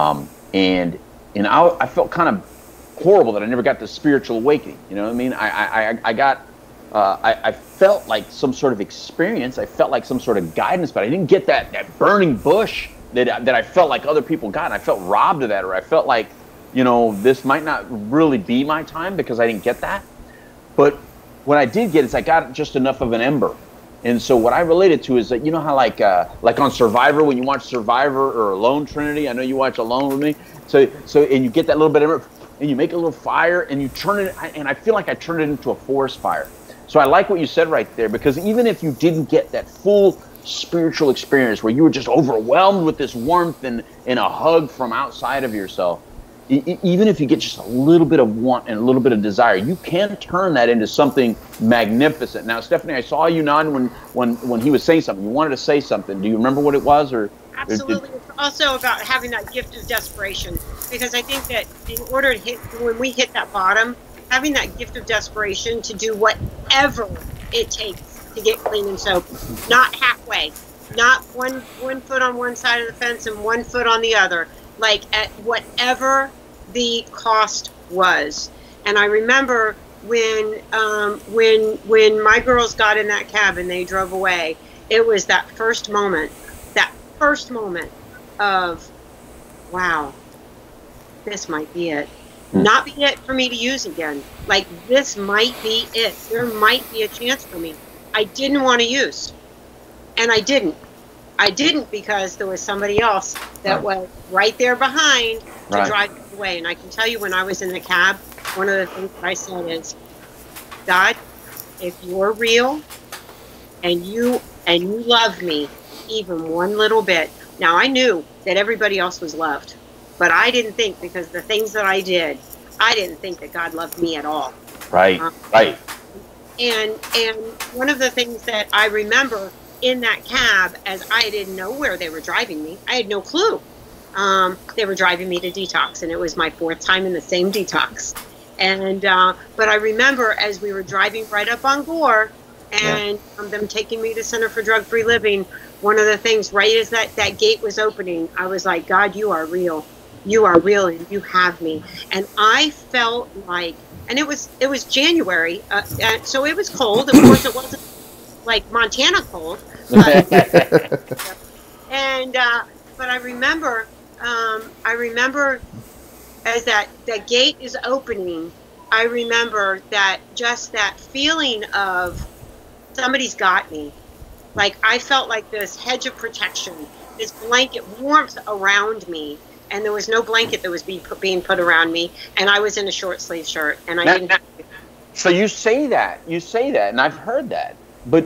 And I felt kind of horrible that I never got the spiritual awakening. You know what I mean? I felt like some sort of experience. I felt like some sort of guidance, but I didn't get that burning bush that I felt like other people got. And I felt robbed of that, or I felt like, you know, this might not really be my time because I didn't get that. But what I did get is I got just enough of an ember. And so what I related to is that, you know how like on Survivor, when you watch Survivor or Alone, Trinity, I know you watch Alone with me. So and you get that little bit of and you make a little fire and you turn it, and I feel like I turned it into a forest fire. So I like what you said right there, because even if you didn't get that full spiritual experience where you were just overwhelmed with this warmth and a hug from outside of yourself, even if you get just a little bit of want and a little bit of desire, you can turn that into something magnificent. Now, Stephanie, I saw you nod when he was saying something. You wanted to say something. Do you remember what it was? Absolutely. It's also about having that gift of desperation, because I think that in order to when we hit that bottom, having that gift of desperation to do whatever it takes to get clean and sober, not halfway, not one foot on one side of the fence and 1 foot on the other, like at whatever the cost was. And I remember when my girls got in that cab and they drove away, it was that first moment of, wow, this might be it. Not be it for me to use again. Like, this might be it. There might be a chance for me. I didn't want to use. And I didn't. I didn't because there was somebody else that was right there behind to drive me away. And I can tell you, when I was in the cab, one of the things that I said is, God, if you're real and you love me even one little bit. Now, I knew that everybody else was loved, but I didn't think, because the things that I did, I didn't think that God loved me at all. Right. And one of the things that I remember in that cab, as I didn't know where they were driving me, I had no clue. They were driving me to detox, and it was my 4th time in the same detox. And but I remember as we were driving right up on Gore, and them taking me to Center for Drug-Free Living, one of the things, right as that gate was opening, I was like, God, you are real. You are real, and you have me. And I felt like, and it was January, so it was cold. Of course, it wasn't like Montana cold. But, but I remember as that gate is opening, I remember that just that feeling of somebody's got me. Like, I felt like this hedge of protection, this blanket warmth around me, and there was no blanket that was being put around me, and I was in a short sleeve shirt, and I didn't. So you say that, and I've heard that, but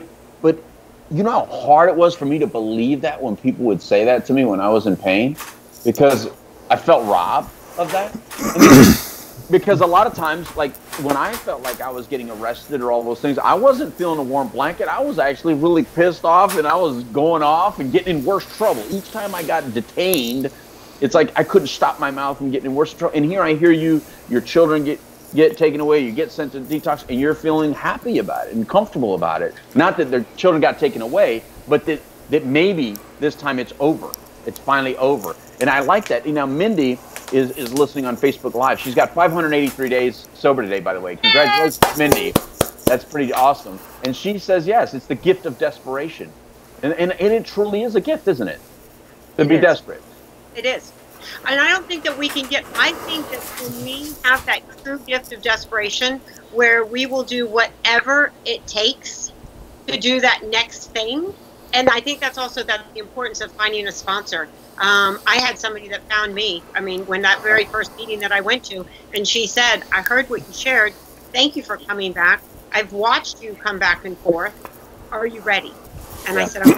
you know how hard it was for me to believe that when people would say that to me when I was in pain, because I felt robbed of that. Because a lot of times, like, when I felt like I was getting arrested or all those things, I wasn't feeling a warm blanket. I was actually really pissed off, and I was going off and getting in worse trouble. Each time I got detained, it's like I couldn't stop my mouth from getting in worse trouble. And here I hear your children get taken away, you get sent to detox, and you're feeling happy about it and comfortable about it. Not that their children got taken away, but that maybe this time it's over. It's finally over. And I like that. You know, Mindy is listening on Facebook Live. She's got 583 days sober today, by the way. Congratulations, Mindy. That's pretty awesome. And she says, yes, it's the gift of desperation. And it truly is a gift, isn't it? To be desperate. It is. And I don't think that we can I think that when we have that true gift of desperation, where we will do whatever it takes to do that next thing. And I think that's also the importance of finding a sponsor. I had somebody that found me, when that very first meeting that I went to, and she said, I heard what you shared. Thank you for coming back. I've watched you come back and forth. Are you ready? And I said,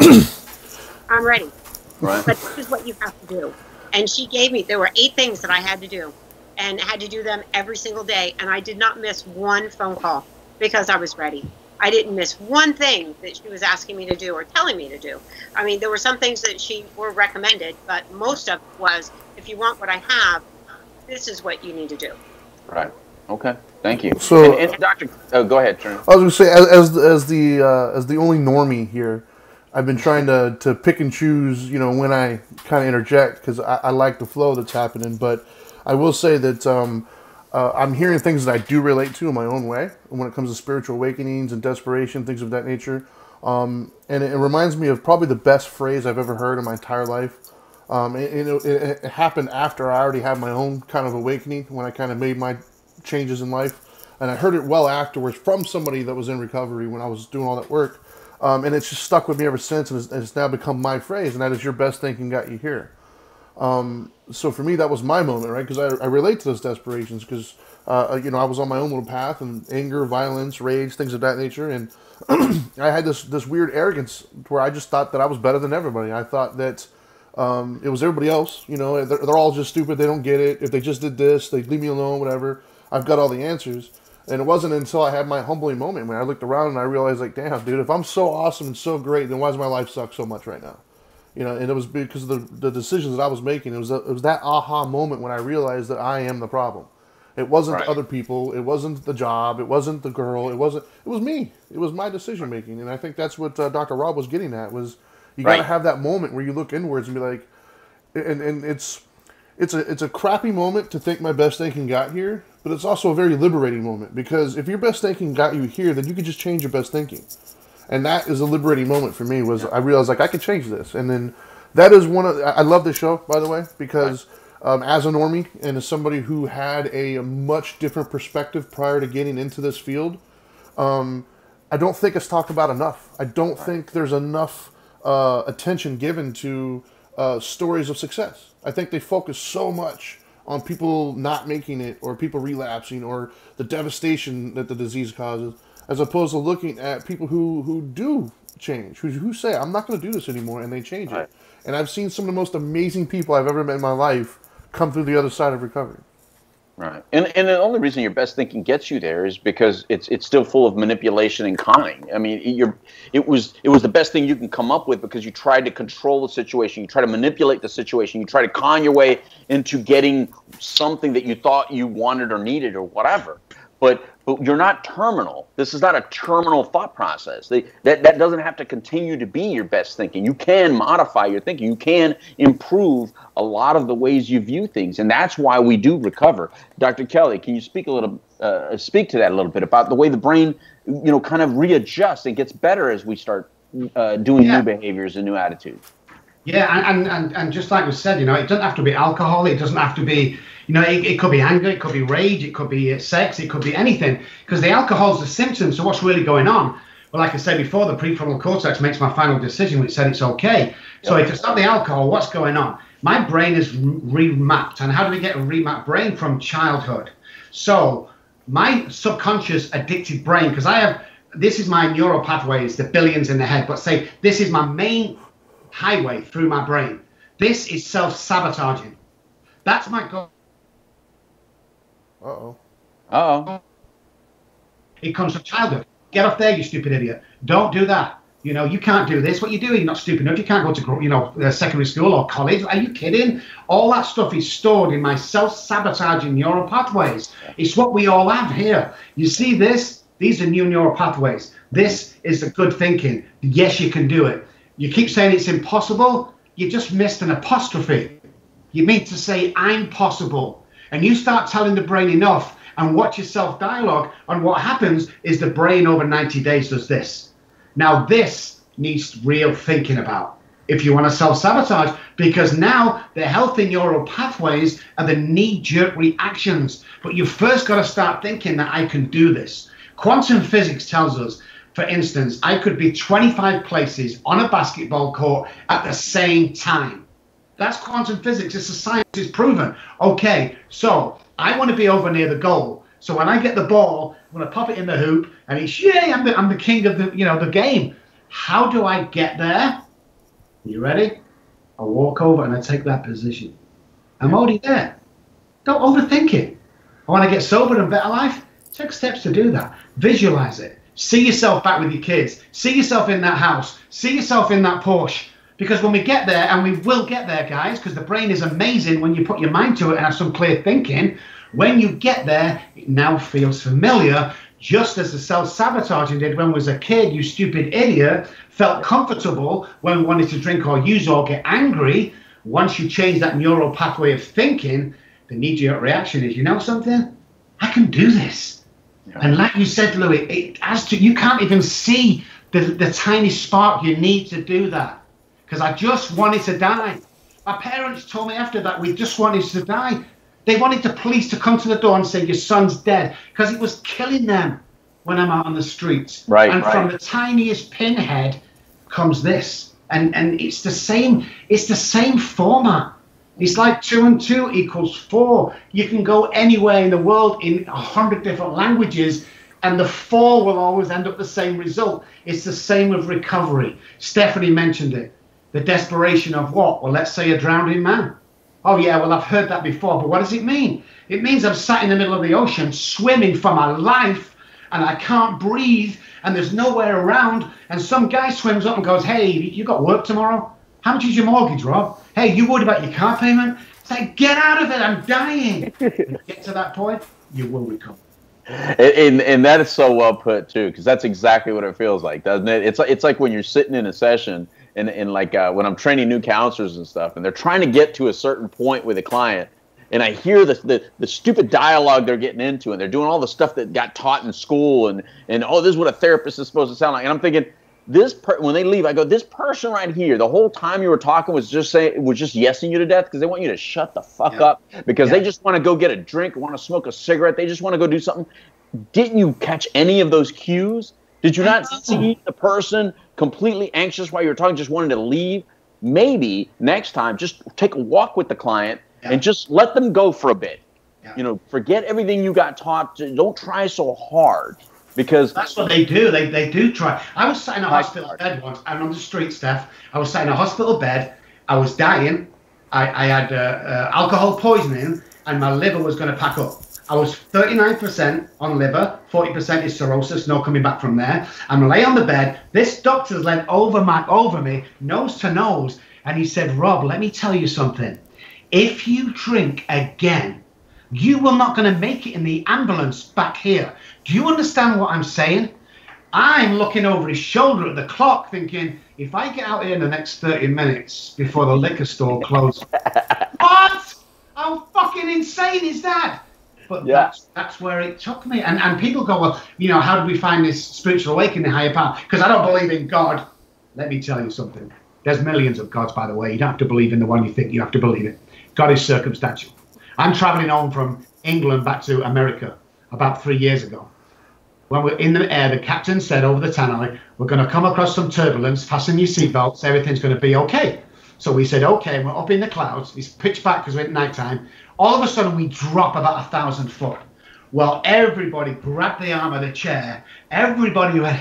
I'm ready. Right. But this is what you have to do. And she gave me, there were 8 things that I had to do, and I had to do them every single day. And I did not miss one phone call because I was ready. I didn't miss one thing that she was asking me to do or telling me to do. There were some things that she were recommended, but most of it was, if you want what I have, this is what you need to do. Right. Okay. Thank you. So, and Doctor, go ahead, Trinity. I was going to say, as the only normie here, I've been trying to pick and choose, when I kind of interject, because I like the flow that's happening. But I will say that I'm hearing things that I do relate to in my own way when it comes to spiritual awakenings and desperation, things of that nature. And it reminds me of probably the best phrase I've ever heard in my entire life. It happened after I already had my own kind of awakening, when I kind of made my changes in life. And I heard it well afterwards from somebody that was in recovery when I was doing all that work. And it's just stuck with me ever since, and it's now become my phrase, and that is, your best thinking got you here. So for me, that was my moment, right? Because I relate to those desperations because, you know, I was on my own little path and anger, violence, rage, things of that nature. And I had this weird arrogance where I just thought that I was better than everybody. I thought that it was everybody else, you know, they're all just stupid. They don't get it. If they just did this, they'd leave me alone, whatever. I've got all the answers. And it wasn't until I had my humbling moment when I looked around and I realized, like, damn, dude, if I'm so awesome and so great, then why does my life suck so much right now? You know, and it was because of the decisions that I was making. It was that aha moment when I realized that I am the problem. It wasn't other people. It wasn't the job. It wasn't the girl. It was me. It was my decision making. And I think that's what Dr. Robb was getting at, was you got to have that moment where you look inwards and be like, and it's a crappy moment to think my best thinking got here, but it's also a very liberating moment, because if your best thinking got you here, then you could just change your best thinking. And that is a liberating moment for me, was I realized, like, I could change this. And then that is I love this show, by the way, because as a normie and as somebody who had a much different perspective prior to getting into this field, I don't think it's talked about enough. I don't think there's enough attention given to stories of success. I think they focus so much on people not making it, or people relapsing, or the devastation that the disease causes, as opposed to looking at people who do change, who say, I'm not going to do this anymore, and they change it. And I've seen some of the most amazing people I've ever met in my life come through the other side of recovery. Right. And the only reason your best thinking gets you there is because it's still full of manipulation and conning. I mean, it was the best thing you can come up with, because you tried to control the situation, you try to manipulate the situation, you try to con your way into getting something that you thought you wanted or needed or whatever. But you're not terminal. This is not a terminal thought process. That doesn't have to continue to be your best thinking. You can modify your thinking. You can improve a lot of the ways you view things, and that's why we do recover. Dr. Kelly, can you speak to that a little bit about the way the brain, you know, kind of readjusts and gets better as we start doing new behaviors and new attitudes? Yeah, and just like we said, you know, it doesn't have to be alcohol. It doesn't have to be, you know, it could be anger, it could be rage, it could be sex, it could be anything. Because the alcohol's the symptom, so what's really going on? Well, like I said before, the prefrontal cortex makes my final decision, which said it's okay. So if it's not the alcohol, what's going on? My brain is remapped. And how do we get a remapped brain? From childhood. So my subconscious addicted brain, because this is my neural pathways, the billions in the head, but say this is my main highway through my brain. This is self-sabotaging. That's my goal. It comes from childhood. Get off there, you stupid idiot. Don't do that. You know, you can't do this. What you doing? You're not stupid enough. You can't go to, you know, secondary school or college. Are you kidding? All that stuff is stored in my self-sabotaging neural pathways. It's what we all have here. You see this? These are new neural pathways. This is the good thinking. Yes, you can do it. You keep saying it's impossible. You just missed an apostrophe. You mean to say I'm possible. And you start telling the brain enough and watch your self-dialogue, and what happens is the brain over 90 days does this. Now this needs real thinking about if you want to self-sabotage, because now the healthy neural pathways are the knee-jerk reactions. But you first got to start thinking that I can do this. Quantum physics tells us, for instance, I could be 25 places on a basketball court at the same time. That's quantum physics. It's a science. It's proven. Okay, so I want to be over near the goal. So when I get the ball, I'm going to pop it in the hoop, and I'm the king of the game. How do I get there? You ready? I walk over and I take that position. I'm already there. Don't overthink it. I want to get sober and better life. Take steps to do that. Visualize it. See yourself back with your kids. See yourself in that house. See yourself in that Porsche. Because when we get there, and we will get there, guys, because the brain is amazing when you put your mind to it and have some clear thinking, when you get there, it now feels familiar, just as the self-sabotaging did when we was a kid, you stupid idiot, felt comfortable when we wanted to drink or use or get angry. Once you change that neural pathway of thinking, the knee-jerk reaction is, you know something? I can do this. Yeah. And like you said, Louis, you can't even see the tiny spark you need to do that. Because I just wanted to die. My parents told me after that we just wanted to die. They wanted the police to come to the door and say, your son's dead, because it was killing them when I'm out on the streets. Right, and from the tiniest pinhead comes this. And it's the same format. It's like 2 and 2 equals 4. You can go anywhere in the world in 100 different languages, and the 4 will always end up the same result. It's the same with recovery. Stephanie mentioned it. The desperation of what? Well, let's say a drowning man. Oh, yeah, well, I've heard that before, but what does it mean? It means I'm sat in the middle of the ocean, swimming for my life, and I can't breathe, and there's nowhere around, and some guy swims up and goes, hey, you got work tomorrow? How much is your mortgage, Rob? Hey, you worried about your car payment? It's like, get out of it, I'm dying. Get to that point, you will recover. And that is so well put, too, because that's exactly what it feels like, doesn't it? It's like when you're sitting in a session, and like when I'm training new counselors and stuff, and they're trying to get to a certain point with a client, and I hear the stupid dialogue they're getting into, and they're doing all the stuff that got taught in school, and oh, this is what a therapist is supposed to sound like. And I'm thinking, when they leave, I go, this person right here, the whole time you were talking was just yesing you to death because they want you to shut the fuck up, because they just want to go get a drink, want to smoke a cigarette, they just want to go do something. Didn't you catch any of those cues? Did you not see the person completely anxious while you were talking, just wanting to leave? Maybe next time, just take a walk with the client and just let them go for a bit. You know, forget everything you got taught. Don't try so hard. Because that's what they do. They do try. I was sat in a hospital bed once. I'm on the street, Steph. I was sat in a hospital bed. I was dying. I had alcohol poisoning, and my liver was going to pack up. I was 39% on liver, 40% is cirrhosis, no coming back from there. I'm lay on the bed. This doctor's leant over me, nose to nose, and he said, Rob, let me tell you something. If you drink again, you will not going to make it in the ambulance back here. Do you understand what I'm saying? I'm looking over his shoulder at the clock thinking, if I get out here in the next 30 minutes before the liquor store closes, what? How fucking insane is that? But that's where it took me. And people go, well, you know, how did we find this spiritual awakening, higher power? Because I don't believe in God. Let me tell you something. There's millions of gods, by the way. You don't have to believe in the one you think. You have to believe it. God is circumstantial. I'm traveling home from England back to America about 3 years ago. When we're in the air, the captain said over the tannoy, we're going to come across some turbulence, fasten your seatbelts, everything's going to be okay. So we said, okay, we're up in the clouds. It's pitch black because we're at nighttime. All of a sudden, we drop about 1,000 foot. Well, everybody grabbed the arm of the chair. Everybody went,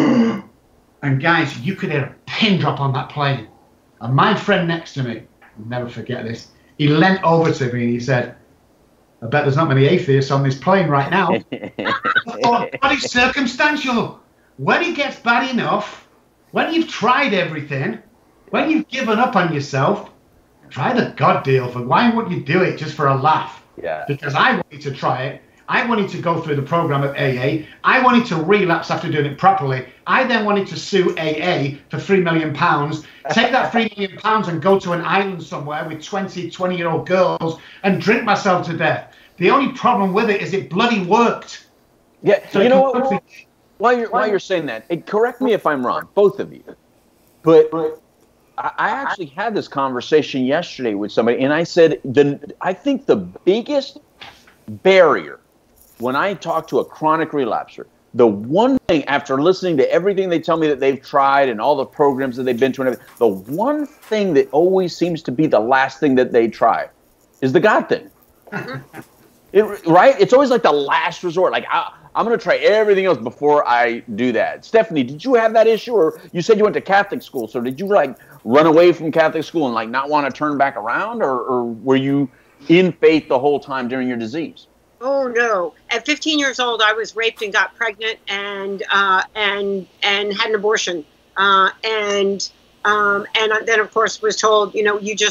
and guys, you could hear a pin drop on that plane. And my friend next to me, I'll never forget this, he leant over to me and he said, I bet there's not many atheists on this plane right now. I thought, God is circumstantial. When it gets bad enough, when you've tried everything, when you've given up on yourself, try the God deal. For why would you do it just for a laugh? Yeah. Because I wanted to try it. I wanted to go through the program at AA. I wanted to relapse after doing it properly. I then wanted to sue AA for £3 million, take that £3 million and go to an island somewhere with 20-year-old girls and drink myself to death. The only problem with it is it bloody worked. Yeah, so you know what? While you're saying that, correct me if I'm wrong, both of you. But I actually had this conversation yesterday with somebody, and I said, I think the biggest barrier when I talk to a chronic relapser, the one thing, after listening to everything they tell me that they've tried and all the programs that they've been to and everything, the one thing that always seems to be the last thing that they try is the God thing. Right? It's always like the last resort. Like, I'm going to try everything else before I do that. Stephanie, did you have that issue? Or you said you went to Catholic school, so did you like run away from Catholic school and like not want to turn back around? Or were you in faith the whole time during your disease? Oh no! At 15 years old, I was raped and got pregnant and had an abortion. And then of course was told, you know, you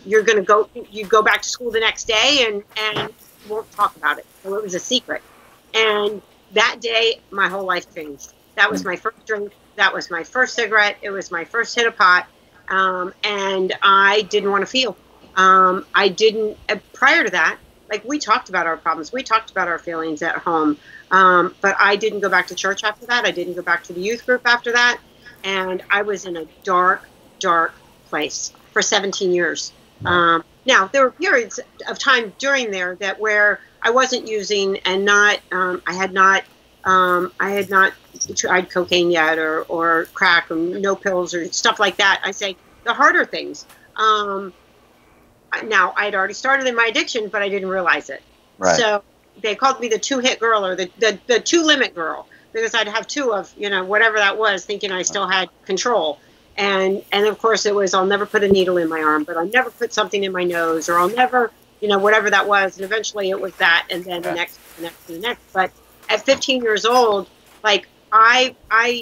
go back to school the next day and won't talk about it. So it was a secret. And that day, my whole life changed. That was my first drink. That was my first cigarette. It was my first hit of pot. And I didn't want to feel. I didn't, prior to that, like we talked about our problems. We talked about our feelings at home. But I didn't go back to church after that. I didn't go back to the youth group after that. And I was in a dark, dark place for 17 years. Now, there were periods of time during there that where I wasn't using and not, I had not tried cocaine yet or crack or no pills or stuff like that. I say the harder things. now I'd already started in my addiction, but I didn't realize it. Right. So they called me the 2-hit girl, or the 2-limit girl, because I'd have 2 of, whatever that was, thinking I still had control. And of course it was, I'll never put a needle in my arm, but I'll never put something in my nose, or I'll never, whatever that was. And eventually it was that, and then the next. But at 15 years old, like my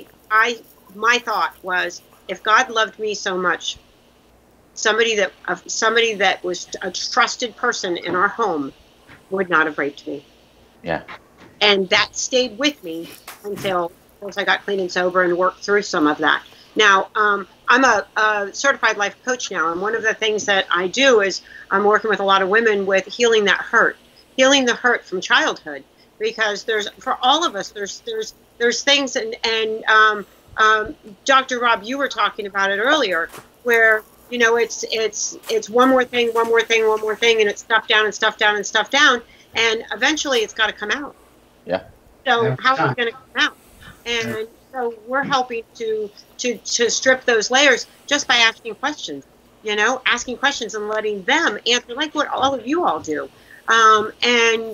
thought was, if God loved me so much, somebody that was a trusted person in our home would not have raped me. Yeah. And that stayed with me until, of course, I got clean and sober and worked through some of that. Now, I'm a certified life coach now, and one of the things that I do is I'm working with a lot of women with healing the hurt from childhood, because for all of us, there's things, and Dr. Robb, you were talking about it earlier, where it's one more thing, and it's stuff down, and eventually it's got to come out. Yeah. So how is it going to come out? And so we're helping to strip those layers just by asking questions, and letting them answer, like what all of you all do. And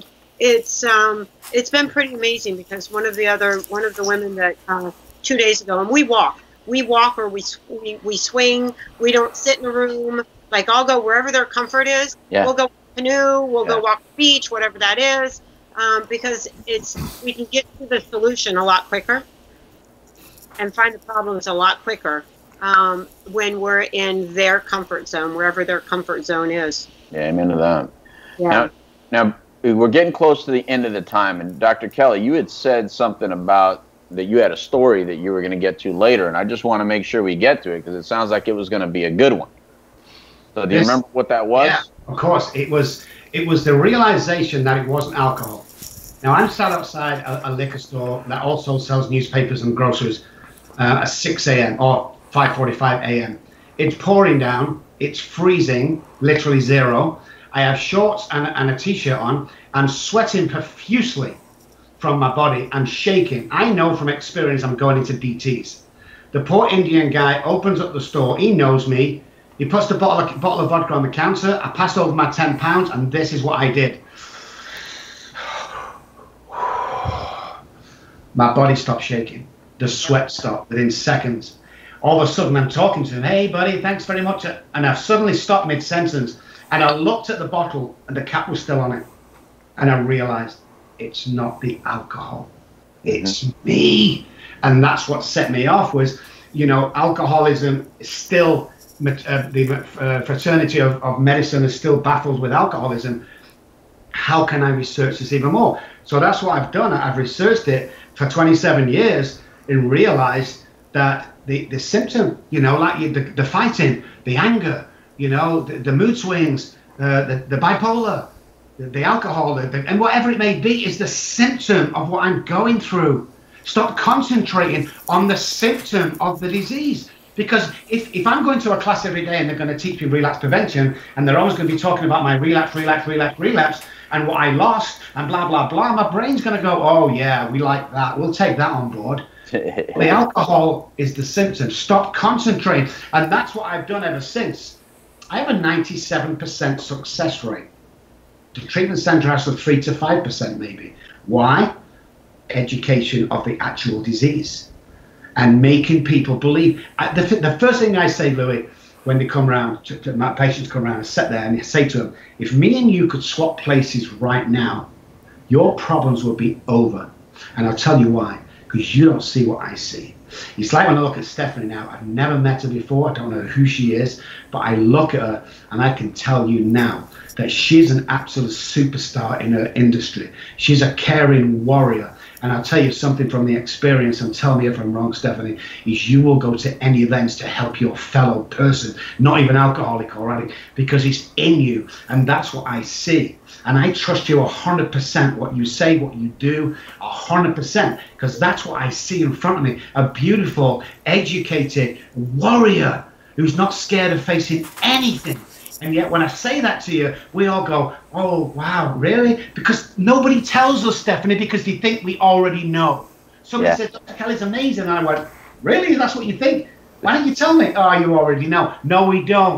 it's been pretty amazing, because one of the women that 2 days ago, and we walk or we swing. We don't sit in a room. Like, I'll go wherever their comfort is. Yeah. We'll go canoe. We'll go walk the beach, whatever that is, because we can get to the solution a lot quicker and find the problems a lot quicker when we're in their comfort zone, wherever their comfort zone is. Yeah, I'm into that. Yeah. Now we're getting close to the end of the time, and Dr. Kelly, you had said something about that you had a story that you were going to get to later, and I just want to make sure we get to it, because it sounds like it was going to be a good one. So do you remember what that was? Yeah, of course. It was the realization that it wasn't alcohol. Now, I'm sat outside a liquor store that also sells newspapers and groceries at 6 a.m. or 5:45 a.m. It's pouring down. It's freezing, literally zero. I have shorts and a t-shirt on. I'm sweating profusely from my body. I'm shaking. I know from experience I'm going into DTs. The poor Indian guy opens up the store. He knows me. He puts the bottle of vodka on the counter. I passed over my 10 pounds, and this is what I did. My body stopped shaking. The sweat stopped within seconds. All of a sudden, I'm talking to him. Hey, buddy, thanks very much. And I've suddenly stopped mid-sentence. And I looked at the bottle, and the cap was still on it. And I realized, it's not the alcohol. It's me. And that's what set me off was, alcoholism is still, the fraternity of medicine is still baffled with alcoholism. How can I research this even more? So that's what I've done. I've researched it for 27 years and realized that the symptom, like the fighting, the anger, the mood swings, the bipolar, the alcohol, and whatever it may be, is the symptom of what I'm going through. Stop concentrating on the symptom of the disease. Because if I'm going to a class every day and they're going to teach me relapse prevention, and they're always going to be talking about my relapse, and what I lost, and blah, blah, blah, my brain's going to go, oh, yeah, we like that. We'll take that on board. The alcohol is the symptom. Stop concentrating. And that's what I've done ever since. I have a 97% success rate. The treatment center has a 3 to 5% maybe. Why? Education of the actual disease and making people believe. The first thing I say, Louis, when they come around, my patients come around, I sit there and I say to them, if me and you could swap places right now, your problems would be over. And I'll tell you why, because you don't see what I see. It's like when I look at Stephanie now, I've never met her before, I don't know who she is, but I look at her and I can tell you now that she's an absolute superstar in her industry. She's a caring warrior. And I'll tell you something from the experience, and tell me if I'm wrong, Stephanie, is you will go to any events to help your fellow person, not even alcoholic already, because it's in you. And that's what I see. And I trust you 100%, what you say, what you do, 100%, because that's what I see in front of me. A beautiful, educated warrior who's not scared of facing anything. And yet when I say that to you, we all go, oh, wow, really? Because nobody tells us, Stephanie, because they think we already know. Somebody says, Dr. Kelly's amazing. And I went, really? That's what you think? Why don't you tell me? Oh, you already know. No, we don't.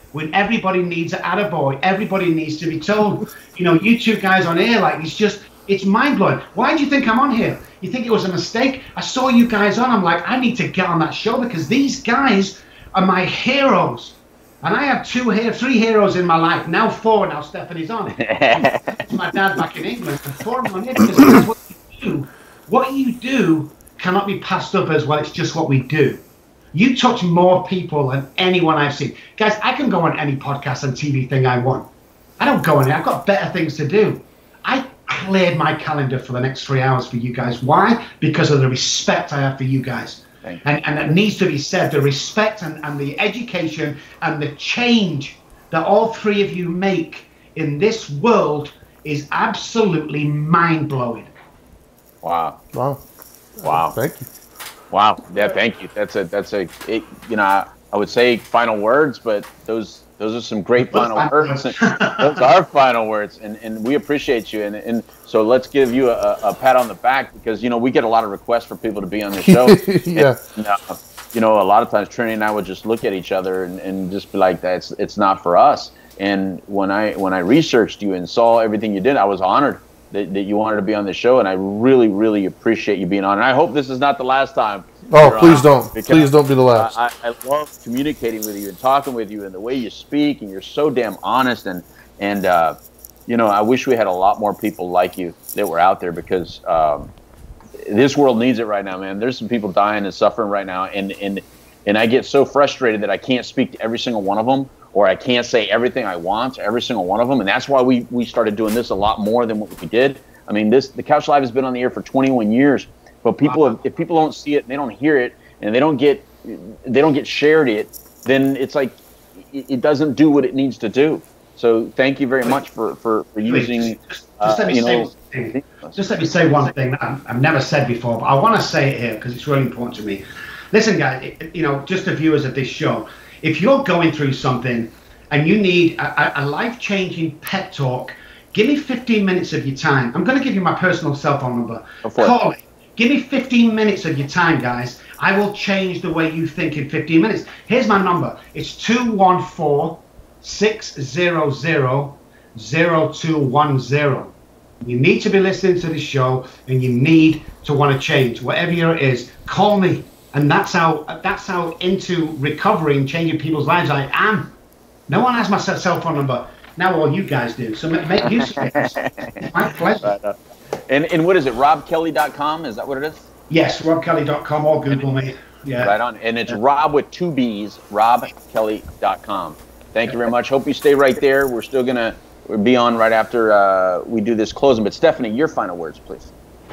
when everybody needs an attaboy. Everybody needs to be told. You know, you two guys on air, like, it's mind-blowing. Why do you think I'm on here? You think it was a mistake? I saw you guys on. I'm like, I need to get on that show because these guys are my heroes. And I have 3 heroes in my life. Now 4, now Stephanie's on. It's my dad back in England. And 4 of them on here because that's what you do. What you do cannot be passed up as, well, it's just what we do. You touch more people than anyone I've seen. Guys, I can go on any podcast and TV thing I want. I don't go on it. I've got better things to do. I cleared my calendar for the next 3 hours for you guys. Why? Because of the respect I have for you guys. And it needs to be said, the respect and the education and the change that all 3 of you make in this world is absolutely mind-blowing. Wow. Thank you. Wow. Yeah, thank you. You know, I would say final words, but those are some great final words. Those are final words, and we appreciate you. And so let's give you a pat on the back because, you know, we get a lot of requests for people to be on the show. Yeah. And, you know, a lot of times Trinity and I would just look at each other and just be like, it's not for us. And when I researched you and saw everything you did, I was honored that you wanted to be on the show, and I really, really appreciate you being on. And I hope this is not the last time. Oh, please don't. Please don't be the last. I love communicating with you and talking with you and the way you speak, and you're so damn honest. And you know, I wish we had a lot more people like you that were out there because this world needs it right now, man. There's some people dying and suffering right now, and I get so frustrated that I can't speak to every single one of them, or I can't say everything I want to every single one of them. And that's why we started doing this a lot more than what we did. I mean, the Couch Live has been on the air for 21 years, but if people don't see it, and they don't hear it, and they don't get shared it, then it's like it doesn't do what it needs to do. So thank you very much for using. Just let me say one thing that I've never said before, but I want to say it here because it's really important to me. Listen, guys, you know, just the viewers of this show, if you're going through something and you need a life-changing pep talk, give me 15 minutes of your time. I'm going to give you my personal cell phone number. Call it. Give me 15 minutes of your time, guys. I will change the way you think in 15 minutes. Here's my number. It's 214-600-0210. You need to be listening to this show, and you need to want to change. Whatever it is, call me. And that's how into recovery and changing people's lives I am. No one has my cell phone number. Now all you guys do. So make use of it. It's my pleasure. And what is it, robbkelly.com? Is that what it is? Yes, robbkelly.com or Google me. Yeah. Right on. And it's Rob with 2 B's, robbkelly.com. Thank you very much. Hope you stay right there. We're still going to be on right after we do this closing. But Stephanie, your final words, please.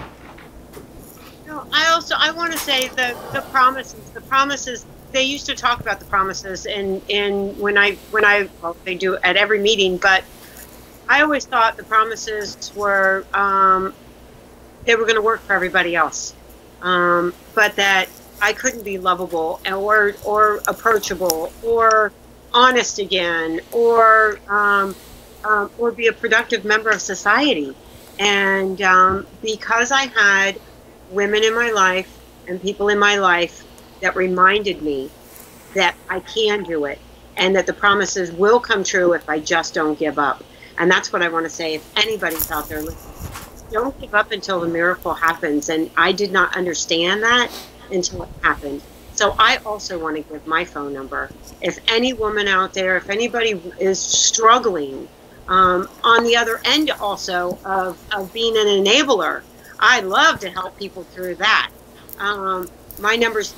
I want to say the promises, they used to talk about the promises in well, they do at every meeting, but I always thought the promises were they were going to work for everybody else, but that I couldn't be lovable or approachable or honest again or be a productive member of society. And because I had women in my life and people in my life that reminded me that I can do it and that the promises will come true if I just don't give up. And that's what I want to say. If anybody's out there listening, don't give up until the miracle happens. And I did not understand that until it happened. So I also want to give my phone number. If any woman out there, if anybody is struggling on the other end also of being an enabler, I love to help people through that. My number is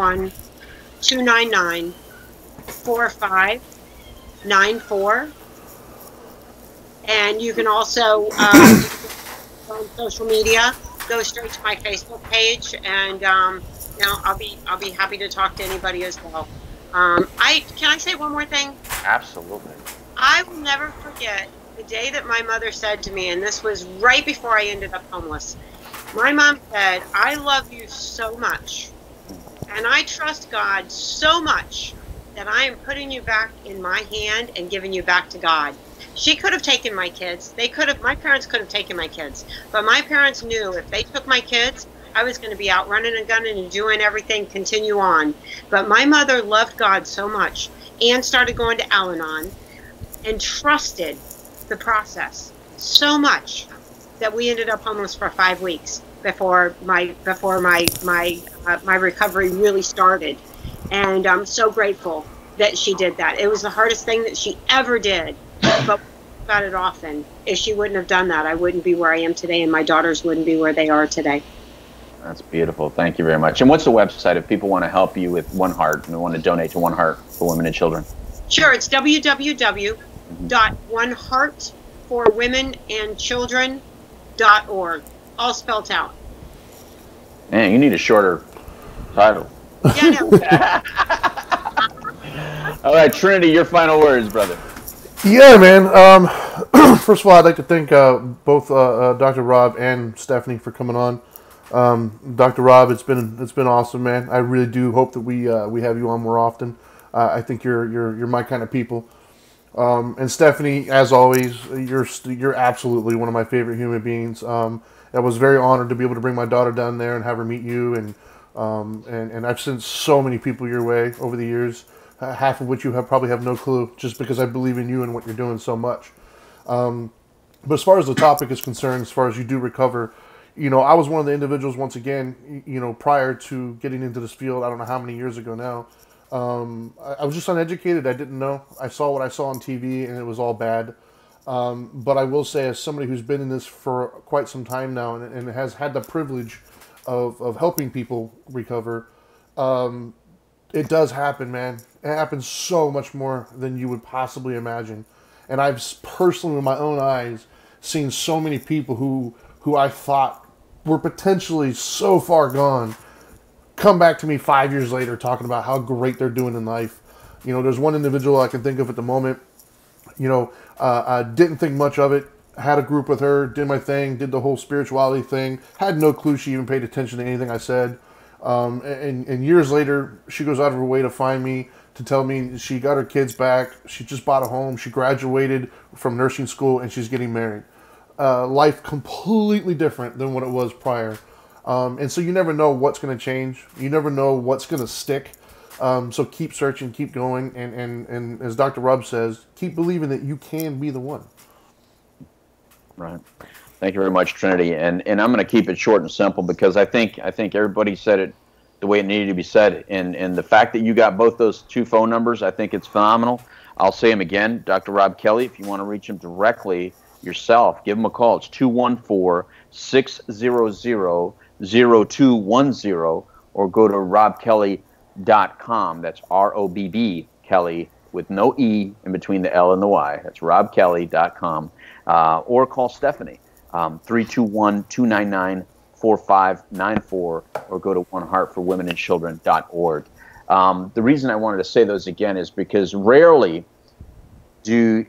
321-299-4594. And you can also, on social media, go straight to my Facebook page, and I'll be happy to talk to anybody as well. Can I say one more thing? Absolutely. I will never forget the day that my mother said to me, and this was right before I ended up homeless. My mom said, "I love you so much, and I trust God so much that I am putting you back in my hand and giving you back to God." She could have taken my kids. My parents could have taken my kids. But my parents knew if they took my kids, I was going to be out running and gunning and doing everything, continue on. But my mother loved God so much and started going to Al-Anon and trusted the process so much that we ended up homeless for 5 weeks before my recovery really started. And I'm so grateful that she did that. It was the hardest thing that she ever did, but about it often. If she wouldn't have done that, I wouldn't be where I am today, and my daughters wouldn't be where they are today. That's beautiful. Thank you very much. And what's the website if people want to help you with One Heart and want to donate to One Heart for Women and Children? Sure, it's www.oneheartforwomenandchildren.org, all spelled out. Man, you need a shorter title. Yeah, no. All right, Trinity, your final words, brother. Yeah, man. First of all, I'd like to thank both Dr. Robb and Stephanie for coming on. Dr. Robb, it's been awesome, man. I really do hope that we have you on more often. I think you're my kind of people. And Stephanie, as always, you're absolutely one of my favorite human beings. I was very honored to be able to bring my daughter down there and have her meet you, and I've sent so many people your way over the years, half of which you probably have no clue, just because I believe in you and what you're doing so much. But as far as the topic is concerned, as far as you do recover, I was one of the individuals, once again, prior to getting into this field, I don't know how many years ago now, I was just uneducated. I didn't know. I saw what I saw on TV, and it was all bad. But I will say, as somebody who's been in this for quite some time now and has had the privilege of helping people recover, it does happen, man. It happens so much more than you would possibly imagine. And I've personally, with my own eyes, seen so many people who I thought were potentially so far gone come back to me 5 years later talking about how great they're doing in life. There's one individual I can think of at the moment. I didn't think much of it. Had a group with her, did my thing, did the whole spirituality thing. Had no clue she even paid attention to anything I said. And years later, she goes out of her way to find me, to tell me she got her kids back. She just bought a home. She graduated from nursing school, and she's getting married. Life completely different than what it was prior. And so you never know what's going to change. You never know what's going to stick. So keep searching, keep going. And as Dr. Robb says, keep believing that you can be the one. Right. Thank you very much, Trinity. And I'm going to keep it short and simple because I think everybody said it the way it needed to be said. And the fact that you got both those two phone numbers, I think it's phenomenal. I'll say them again. Dr. Robb Kelly, if you want to reach him directly yourself, give him a call. It's 214-600-0210 or go to robbkelly.com. That's R-O-B-B Kelly with no E in between the L and the Y. That's robbkelly.com. Or call Stephanie, 321-299-4594, or go to oneheartforwomenandchildren.org. The reason I wanted to say those again is because rarely to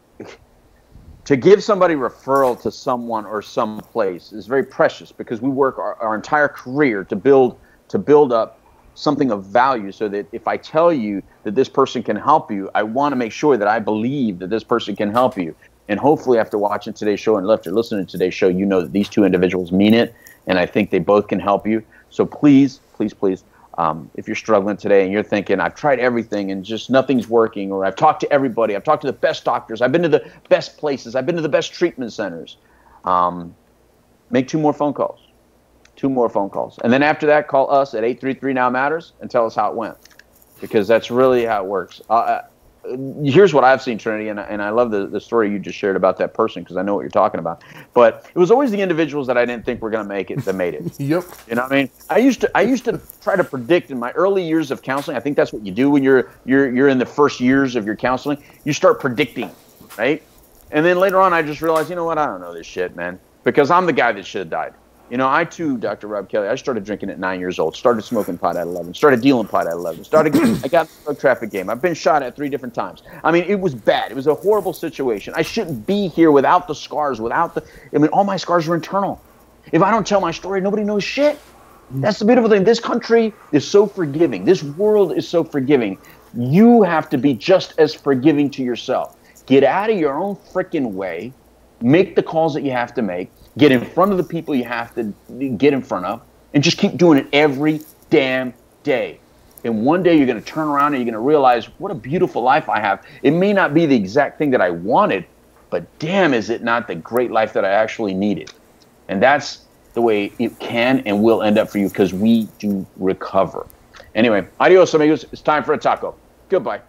give somebody referral to someone or some place is very precious because we work our entire career to build up something of value so that if I tell you that this person can help you, I want to make sure that I believe that this person can help you. And hopefully after watching today's show and after listening to today's show, you know that these two individuals mean it, and I think they both can help you. So please, please, please, if you're struggling today and you're thinking, I've tried everything and just nothing's working, or I've talked to everybody, I've talked to the best doctors, I've been to the best places, I've been to the best treatment centers, make 2 more phone calls. 2 more phone calls. And then after that, call us at 833-NOW-MATTERS and tell us how it went, because that's really how it works. Here's what I've seen, Trinity, and I love the story you just shared about that person because I know what you're talking about. But it was always the individuals that I didn't think were going to make it that made it. Yep. You know what I mean? I used to try to predict in my early years of counseling. I think that's what you do when you're in the first years of your counseling. You start predicting, right? And then later on, I just realized, you know what? I don't know this shit, man, because I'm the guy that should have died. I too, Dr. Robb Kelly, I started drinking at 9 years old, started smoking pot at 11, started dealing pot at 11, I got in the drug traffic game. I've been shot at 3 different times. I mean, it was bad. It was a horrible situation. I shouldn't be here without the scars, all my scars are internal. If I don't tell my story, nobody knows shit. That's the beautiful thing. This country is so forgiving. This world is so forgiving. You have to be just as forgiving to yourself. Get out of your own freaking way. Make the calls that you have to make. Get in front of the people you have to get in front of, and just keep doing it every damn day. And one day you're going to turn around and you're going to realize what a beautiful life I have. It may not be the exact thing that I wanted, but damn, is it not the great life that I actually needed. And that's the way it can and will end up for you, because we do recover. Anyway, adios, amigos. It's time for a taco. Goodbye.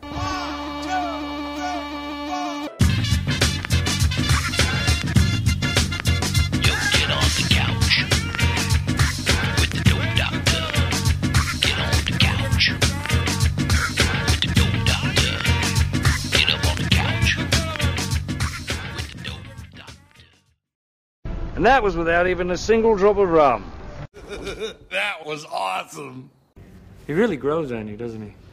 And that was without even a single drop of rum. That was awesome. He really grows on you, doesn't he?